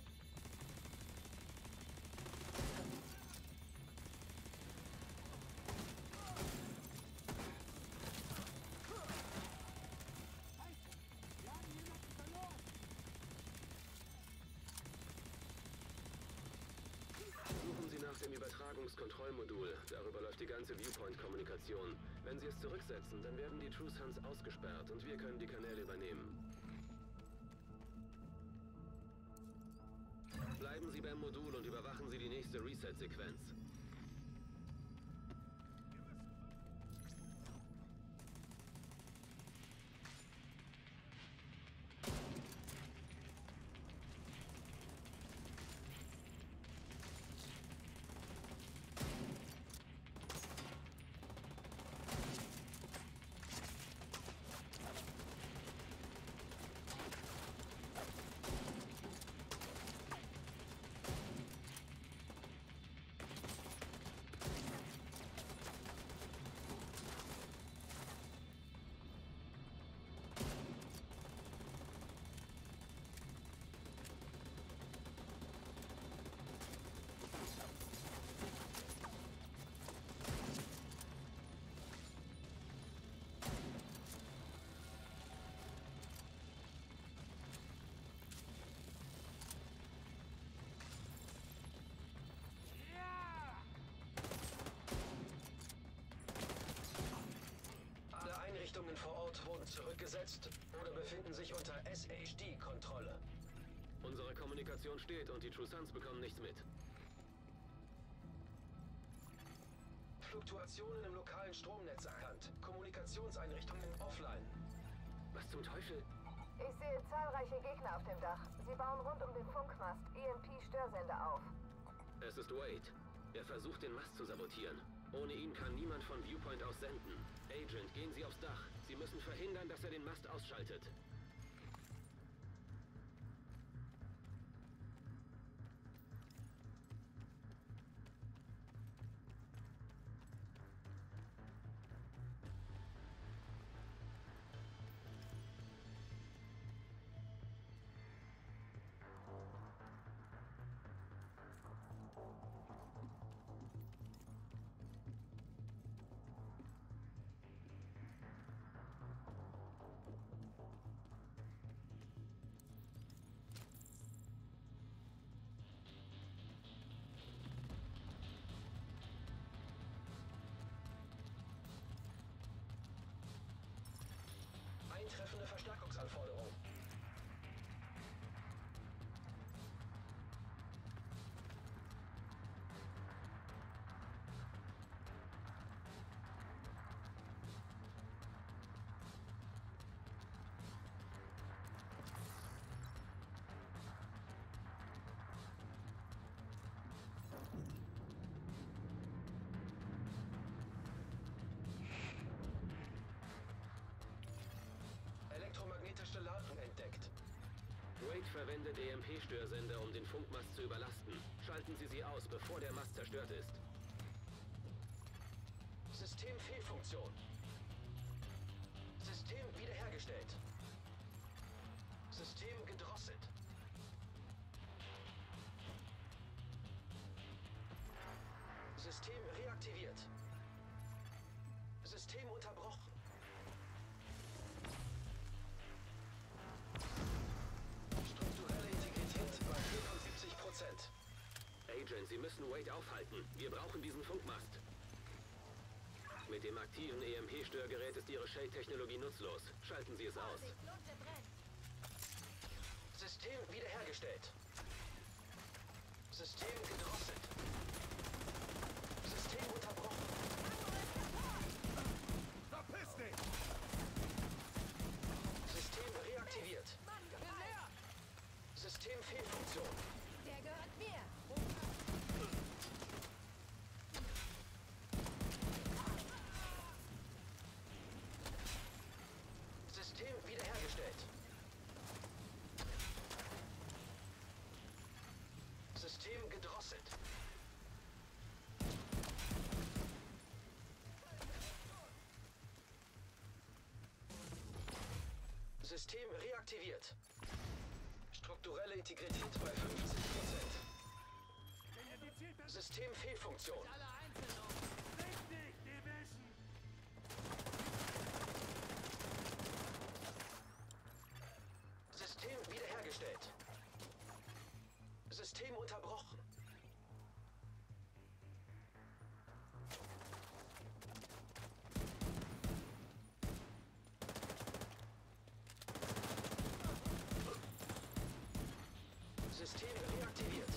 Scheiße, wir haben jemanden verloren. Suchen Sie nach dem Übertragungskontrollmodul. Darüber läuft die ganze Viewpoint-Kommunikation. Wenn Sie es zurücksetzen, dann werden die True Sons ausgesperrt und wir können die Kanäle übernehmen. Bleiben Sie beim Modul und überwachen Sie die nächste Reset-Sequenz. Alle Einrichtungen vor Ort wurden zurückgesetzt oder befinden sich unter S H D-Kontrolle. Unsere Kommunikation steht und die True Sons bekommen nichts mit. Fluktuationen im lokalen Stromnetz erkannt. Kommunikationseinrichtungen offline. Was zum Teufel? Ich sehe zahlreiche Gegner auf dem Dach. Sie bauen rund um den Funkmast E M P-Störsender auf. Es ist Wade. Er versucht, den Mast zu sabotieren. Ohne ihn kann niemand von Viewpoint aus senden. Agent, gehen Sie aufs Dach. Sie müssen verhindern, dass er den Mast ausschaltet. Eintreffende Verstärkungsanforderung. Elektromagnetische Ladung entdeckt. Wade verwendet E M P-Störsender, um den Funkmast zu überlasten. Schalten Sie sie aus, bevor der Mast zerstört ist. Systemfehlfunktion. System wiederhergestellt. System gedrosselt. System reaktiviert. System unterbrochen. Strukturelle Integrität bei vierundsiebzig Prozent. nicht aufhalten. Wir brauchen diesen Funkmast. Mit dem aktiven E M P-Störgerät ist Ihre Shade-Technologie nutzlos. Schalten Sie es aus. System wiederhergestellt. System gedrosselt. System unterbrochen. Verpiss dich! System reaktiviert. System Fehlfunktion. Der gehört mir. System wiederhergestellt. System gedrosselt. System reaktiviert. Strukturelle Integrität bei fünfzig Prozent. System Fehlfunktion. Alle einzeln auf. Richtig, Division! System wiederhergestellt. System unterbrochen. System reaktiviert.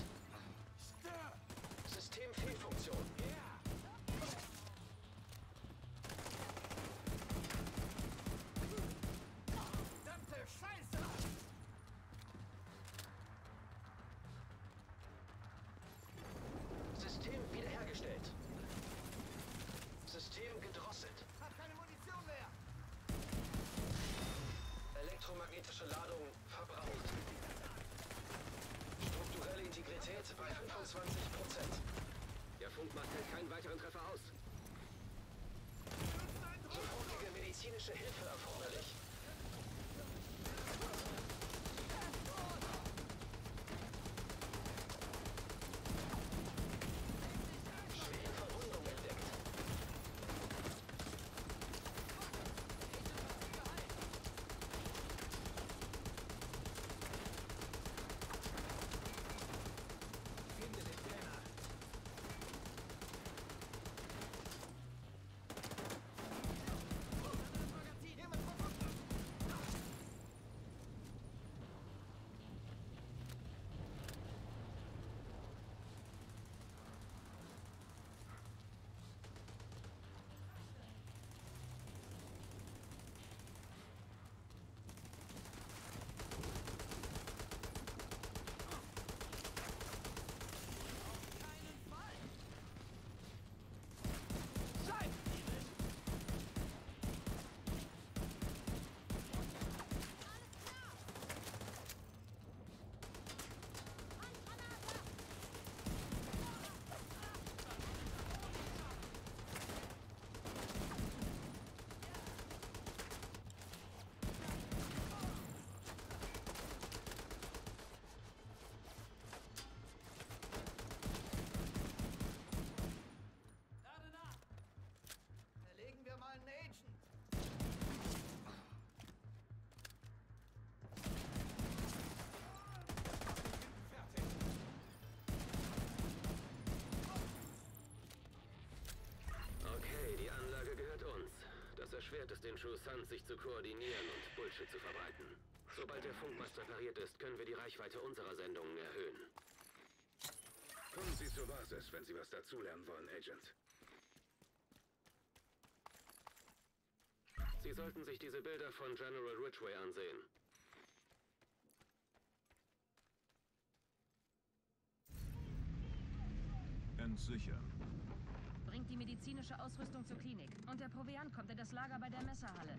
System Fehlfunktion. Verdammte Scheiße! System wiederhergestellt. System gedrosselt. Hab keine Munition mehr! Elektromagnetische Ladung verbraucht. Strukturelle Integrität bei fünfundzwanzig Prozent. Der Funkmast hält keinen weiteren Treffer aus. Sofortige medizinische Hilfe erforderlich. Schwere Verwundung entdeckt. Finde den Trainer! Jemand verwundet! Lade nach! Erlegen wir mal einen Agent! Fertig! Okay, die Anlage gehört uns. Das erschwert es den True Sons, sich zu koordinieren und Bullshit zu verbreiten. Sobald der Funkmast repariert ist, können wir die Reichweite unserer Sendungen erhöhen. Kommen Sie zur Basis, wenn Sie was dazulernen wollen, Agent. Sie sollten sich diese Bilder von General Ridgway ansehen. Entsichern. Bringt die medizinische Ausrüstung zur Klinik. Und der Proviant kommt in das Lager bei der Messerhalle.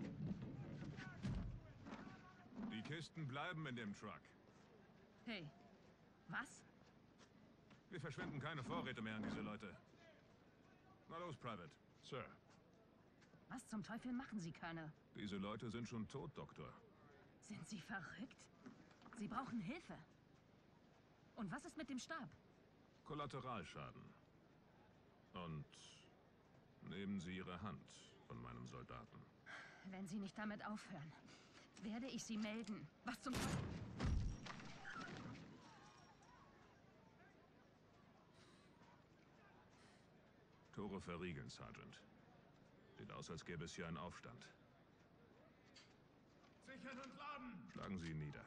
Die Kisten bleiben in dem Truck. Hey, was? Wir verschwenden keine Vorräte mehr an diese Leute. Na los, Private. Sir. Was zum Teufel machen Sie, Colonel? Diese Leute sind schon tot, Doktor. Sind Sie verrückt? Sie brauchen Hilfe. Und was ist mit dem Stab? Kollateralschaden. Und nehmen Sie Ihre Hand von meinem Soldaten. Wenn Sie nicht damit aufhören, werde ich Sie melden. Was zum Teufel? Tür verriegeln, Sergeant. Sieht aus, als gäbe es hier einen Aufstand. Sichern und laden! Schlagen Sie ihn nieder.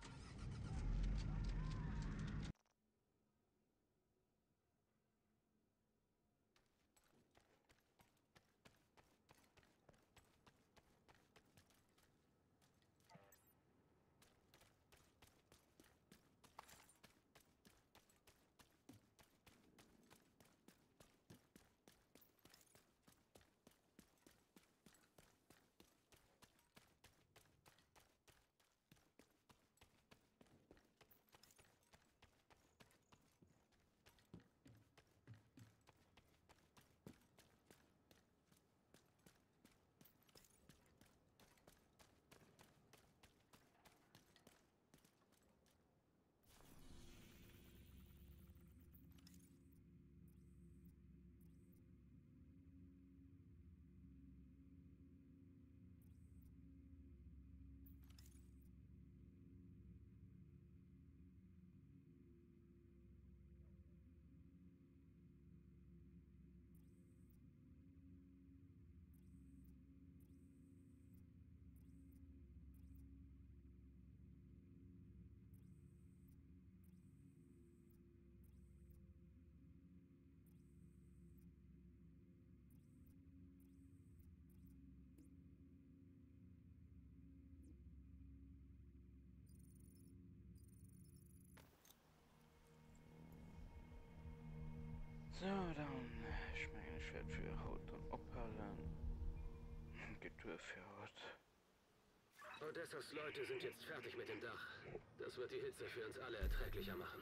So, dann, ich meine, ich werde für Haut und abhalten. Getue für Haut. Odessas Leute sind jetzt fertig mit dem Dach. Das wird die Hitze für uns alle erträglicher machen.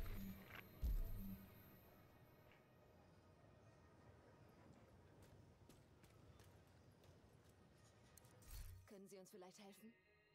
Können Sie uns vielleicht helfen?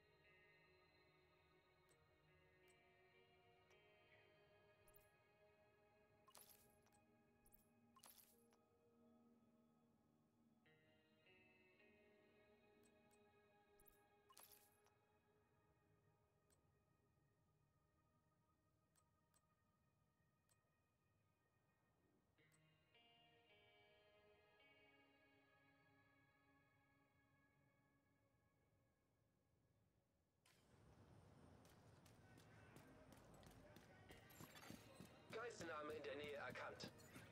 Geiselnahme in der Nähe erkannt.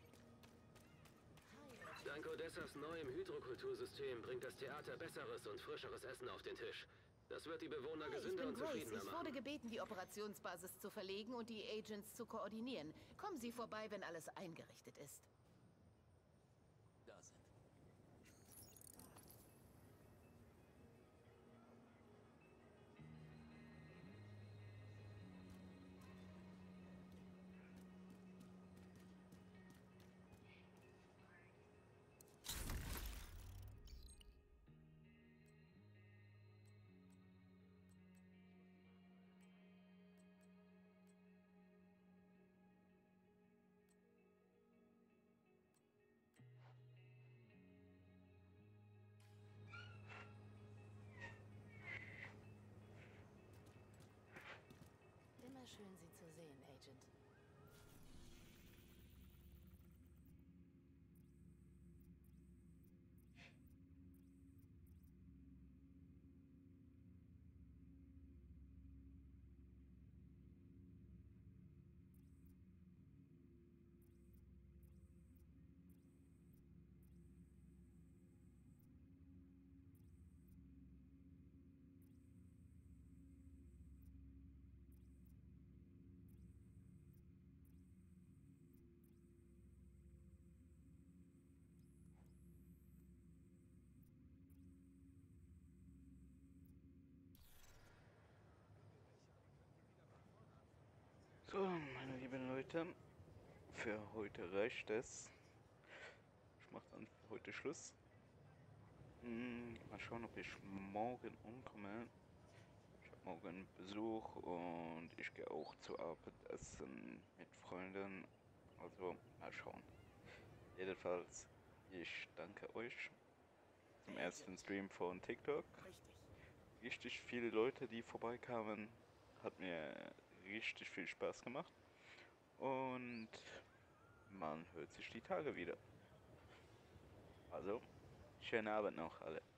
Dank Odessas neuem Hydrokultursystem bringt das Theater besseres und frischeres Essen auf den Tisch. Das wird die Bewohner Hi, gesünder und ich bin Grace. zufriedener Ich machen. wurde gebeten, die Operationsbasis zu verlegen und die Agents zu koordinieren. Kommen Sie vorbei, wenn alles eingerichtet ist. Da sind. Immer schön, Sie zu sehen, Agent. So, meine lieben Leute, für heute reicht es. Ich mache dann für heute Schluss. Hm, mal schauen, ob ich morgen umkomme. Ich habe morgen Besuch und ich gehe auch zur Arbeit essen mit Freunden. Also mal schauen. Jedenfalls, ich danke euch zum ersten Stream von TikTok. Richtig viele Leute, die vorbeikamen. Hat mir richtig viel Spaß gemacht. Und man hört sich die Tage wieder. Also, schönen Abend noch alle.